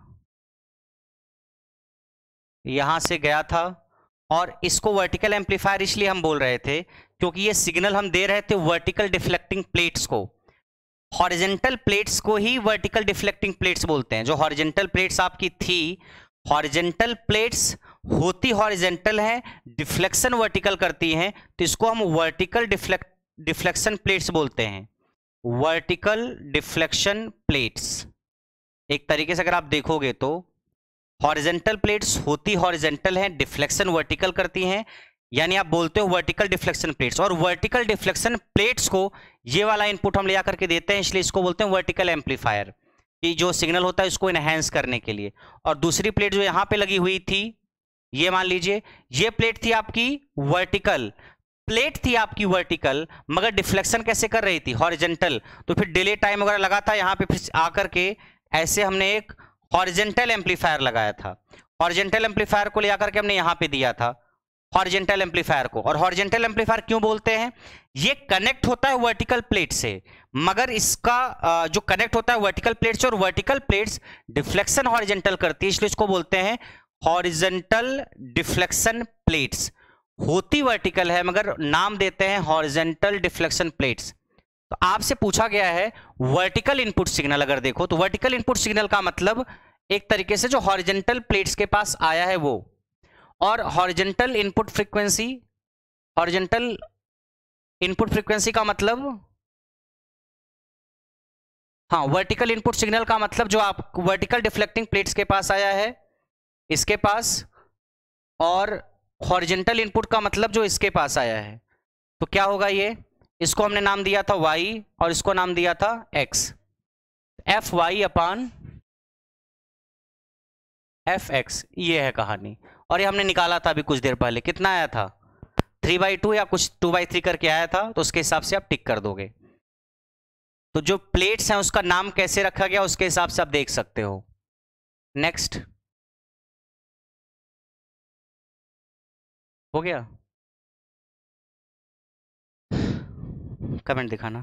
यहां से गया था। और इसको वर्टिकल एम्पलीफायर इसलिए हम बोल रहे थे क्योंकि ये सिग्नल हम दे रहे थे वर्टिकल डिफ्लेक्टिंग प्लेट्स को। हॉरिजॉन्टल प्लेट्स को ही वर्टिकल डिफ्लेक्टिंग प्लेट्स बोलते हैं। जो हॉरिजॉन्टल प्लेट्स आपकी थी, हॉरिजॉन्टल प्लेट्स होती हॉरिजॉन्टल हैं, डिफ्लेक्शन वर्टिकल करती हैं, तो इसको हम वर्टिकल डिफ्लेक्शन प्लेट्स बोलते हैं। वर्टिकल डिफ्लेक्शन प्लेट्स एक तरीके से अगर आप देखोगे तो हॉरिजॉन्टल प्लेट्स होती हॉरिजॉन्टल हैं, डिफ्लेक्शन वर्टिकल करती हैं, यानी आप बोलते हो वर्टिकल डिफ्लेक्शन प्लेट्स। और वर्टिकल डिफ्लेक्शन प्लेट्स को ये वाला इनपुट हम ले आकर के देते हैं, इसलिए इसको बोलते हैं वर्टिकल एम्पलीफायर, कि जो सिग्नल होता है इसको इनहेंस करने के लिए। और दूसरी प्लेट जो यहाँ पे लगी हुई थी, ये मान लीजिए ये प्लेट थी आपकी वर्टिकल, प्लेट थी आपकी वर्टिकल, मगर डिफ्लेक्शन कैसे कर रही थी? हॉरिजॉन्टल। तो फिर डिले टाइम वगैरह लगा था, यहाँ पे फिर आकर के ऐसे हमने एक हॉरिजॉन्टल एम्पलीफायर लगाया था। हॉरिजॉन्टल एम्पलीफायर को ले आकर के हमने यहाँ पे दिया था हॉरिजॉन्टल एम्पलीफायर को। और हॉरिजॉन्टल एम्पलीफायर क्यों बोलते हैं? ये कनेक्ट होता है वर्टिकल प्लेट से, मगर इसका जो कनेक्ट होता है वर्टिकल प्लेट से, और वर्टिकल प्लेट्स डिफ्लेक्शन हॉरिजॉन्टल करती है, इसलिए इसको बोलते हैं हॉरिजॉन्टल डिफ्लेक्शन प्लेट्स। होती वर्टिकल है मगर नाम देते हैं हॉरिजॉन्टल डिफ्लेक्शन प्लेट्स। तो आपसे पूछा गया है वर्टिकल इनपुट सिग्नल, अगर देखो तो वर्टिकल इनपुट सिग्नल का मतलब एक तरीके से जो हॉरिजॉन्टल प्लेट्स के पास आया है वो। और horizontal input frequency, horizontal input frequency का मतलब, हाँ, वर्टिकल इनपुट सिग्नल का मतलब जो आप वर्टिकल डिफ्लेक्टिंग प्लेट्स के पास आया है, इसके पास, और हॉरिजॉन्टल इनपुट का मतलब जो इसके पास आया है। तो क्या होगा ये, इसको हमने नाम दिया था y और इसको नाम दिया था x, fy अपान fx, ये है कहानी। और ये हमने निकाला था अभी कुछ देर पहले, कितना आया था 3/2 या कुछ 2/3 करके आया था, तो उसके हिसाब से आप टिक कर दोगे। तो जो प्लेट्स हैं उसका नाम कैसे रखा गया उसके हिसाब से आप देख सकते हो। नेक्स्ट, हो गया, कमेंट दिखाना।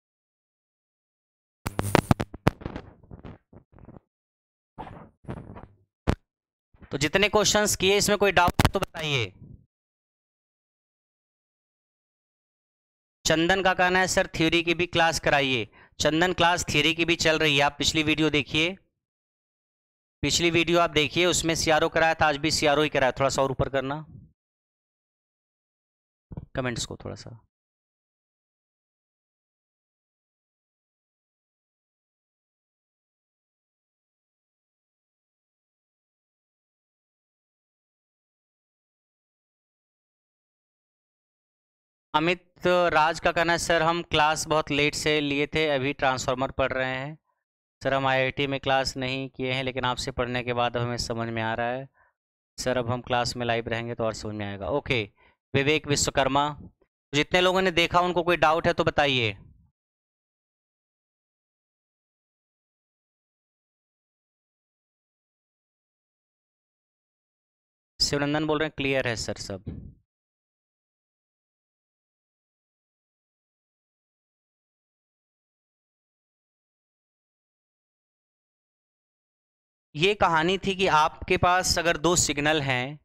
तो जितने क्वेश्चंस किए इसमें कोई डाउट है तो बताइए। चंदन का कहना है सर थ्योरी की भी क्लास कराइए। चंदन क्लास थ्योरी की भी चल रही है, आप पिछली वीडियो देखिए, पिछली वीडियो आप देखिए, उसमें सीआरओ कराया था, आज भी सीआरओ ही कराया। थोड़ा सा और ऊपर करना कमेंट्स को थोड़ा सा। अमित राज का कहना है सर हम क्लास बहुत लेट से लिए थे, अभी ट्रांसफार्मर पढ़ रहे हैं सर। हम आईआईटी में क्लास नहीं किए हैं, लेकिन आपसे पढ़ने के बाद हमें समझ में आ रहा है सर। अब हम क्लास में लाइव रहेंगे तो और समझ में आएगा। ओके, विवेक विश्वकर्मा, जितने लोगों ने देखा उनको कोई डाउट है तो बताइए। शिवनंदन बोल रहे हैं क्लियर है सर सब। ये कहानी थी कि आपके पास अगर दो सिग्नल हैं,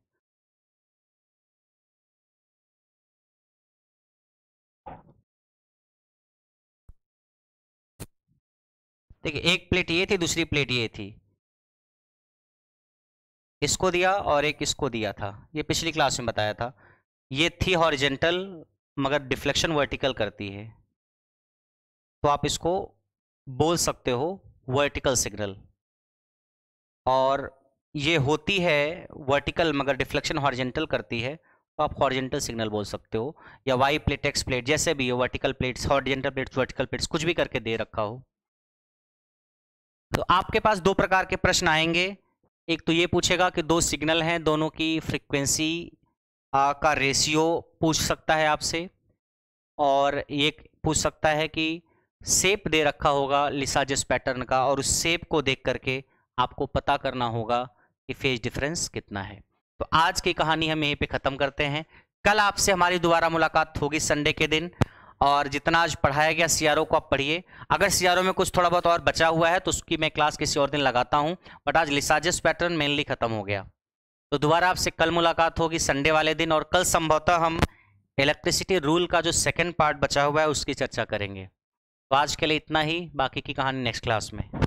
देखिए एक प्लेट ये थी, दूसरी प्लेट ये थी, इसको दिया और एक इसको दिया था, ये पिछली क्लास में बताया था। ये थी हॉरिजेंटल मगर डिफ्लेक्शन वर्टिकल करती है, तो आप इसको बोल सकते हो वर्टिकल सिग्नल। और ये होती है वर्टिकल मगर डिफ्लेक्शन हॉरिजेंटल करती है, तो आप हॉरिजेंटल सिग्नल बोल सकते हो, या वाई प्लेट एक्स प्लेट जैसे भी हो, vertical plates, horizontal plates, vertical plates, कुछ भी करके दे रखा हो। तो आपके पास दो प्रकार के प्रश्न आएंगे। एक तो ये पूछेगा कि दो सिग्नल हैं, दोनों की फ्रीक्वेंसी का रेशियो पूछ सकता है आपसे, और ये पूछ सकता है कि शेप दे रखा होगा लिसाजस पैटर्न का, और उस शेप को देख करके आपको पता करना होगा कि फेज डिफरेंस कितना है। तो आज की कहानी हम यहीं पे ख़त्म करते हैं। कल आपसे हमारी दोबारा मुलाकात होगी संडे के दिन, और जितना आज पढ़ाया गया सीआरओ को आप पढ़िए। अगर सीआरओ में कुछ थोड़ा बहुत और बचा हुआ है तो उसकी मैं क्लास किसी और दिन लगाता हूँ, बट आज लिसाजस पैटर्न मेनली ख़त्म हो गया। तो दोबारा आपसे कल मुलाकात होगी संडे वाले दिन, और कल संभवतः हम इलेक्ट्रिसिटी रूल का जो सेकंड पार्ट बचा हुआ है उसकी चर्चा करेंगे। तो आज के लिए इतना ही, बाकी की कहानी नेक्स्ट क्लास में।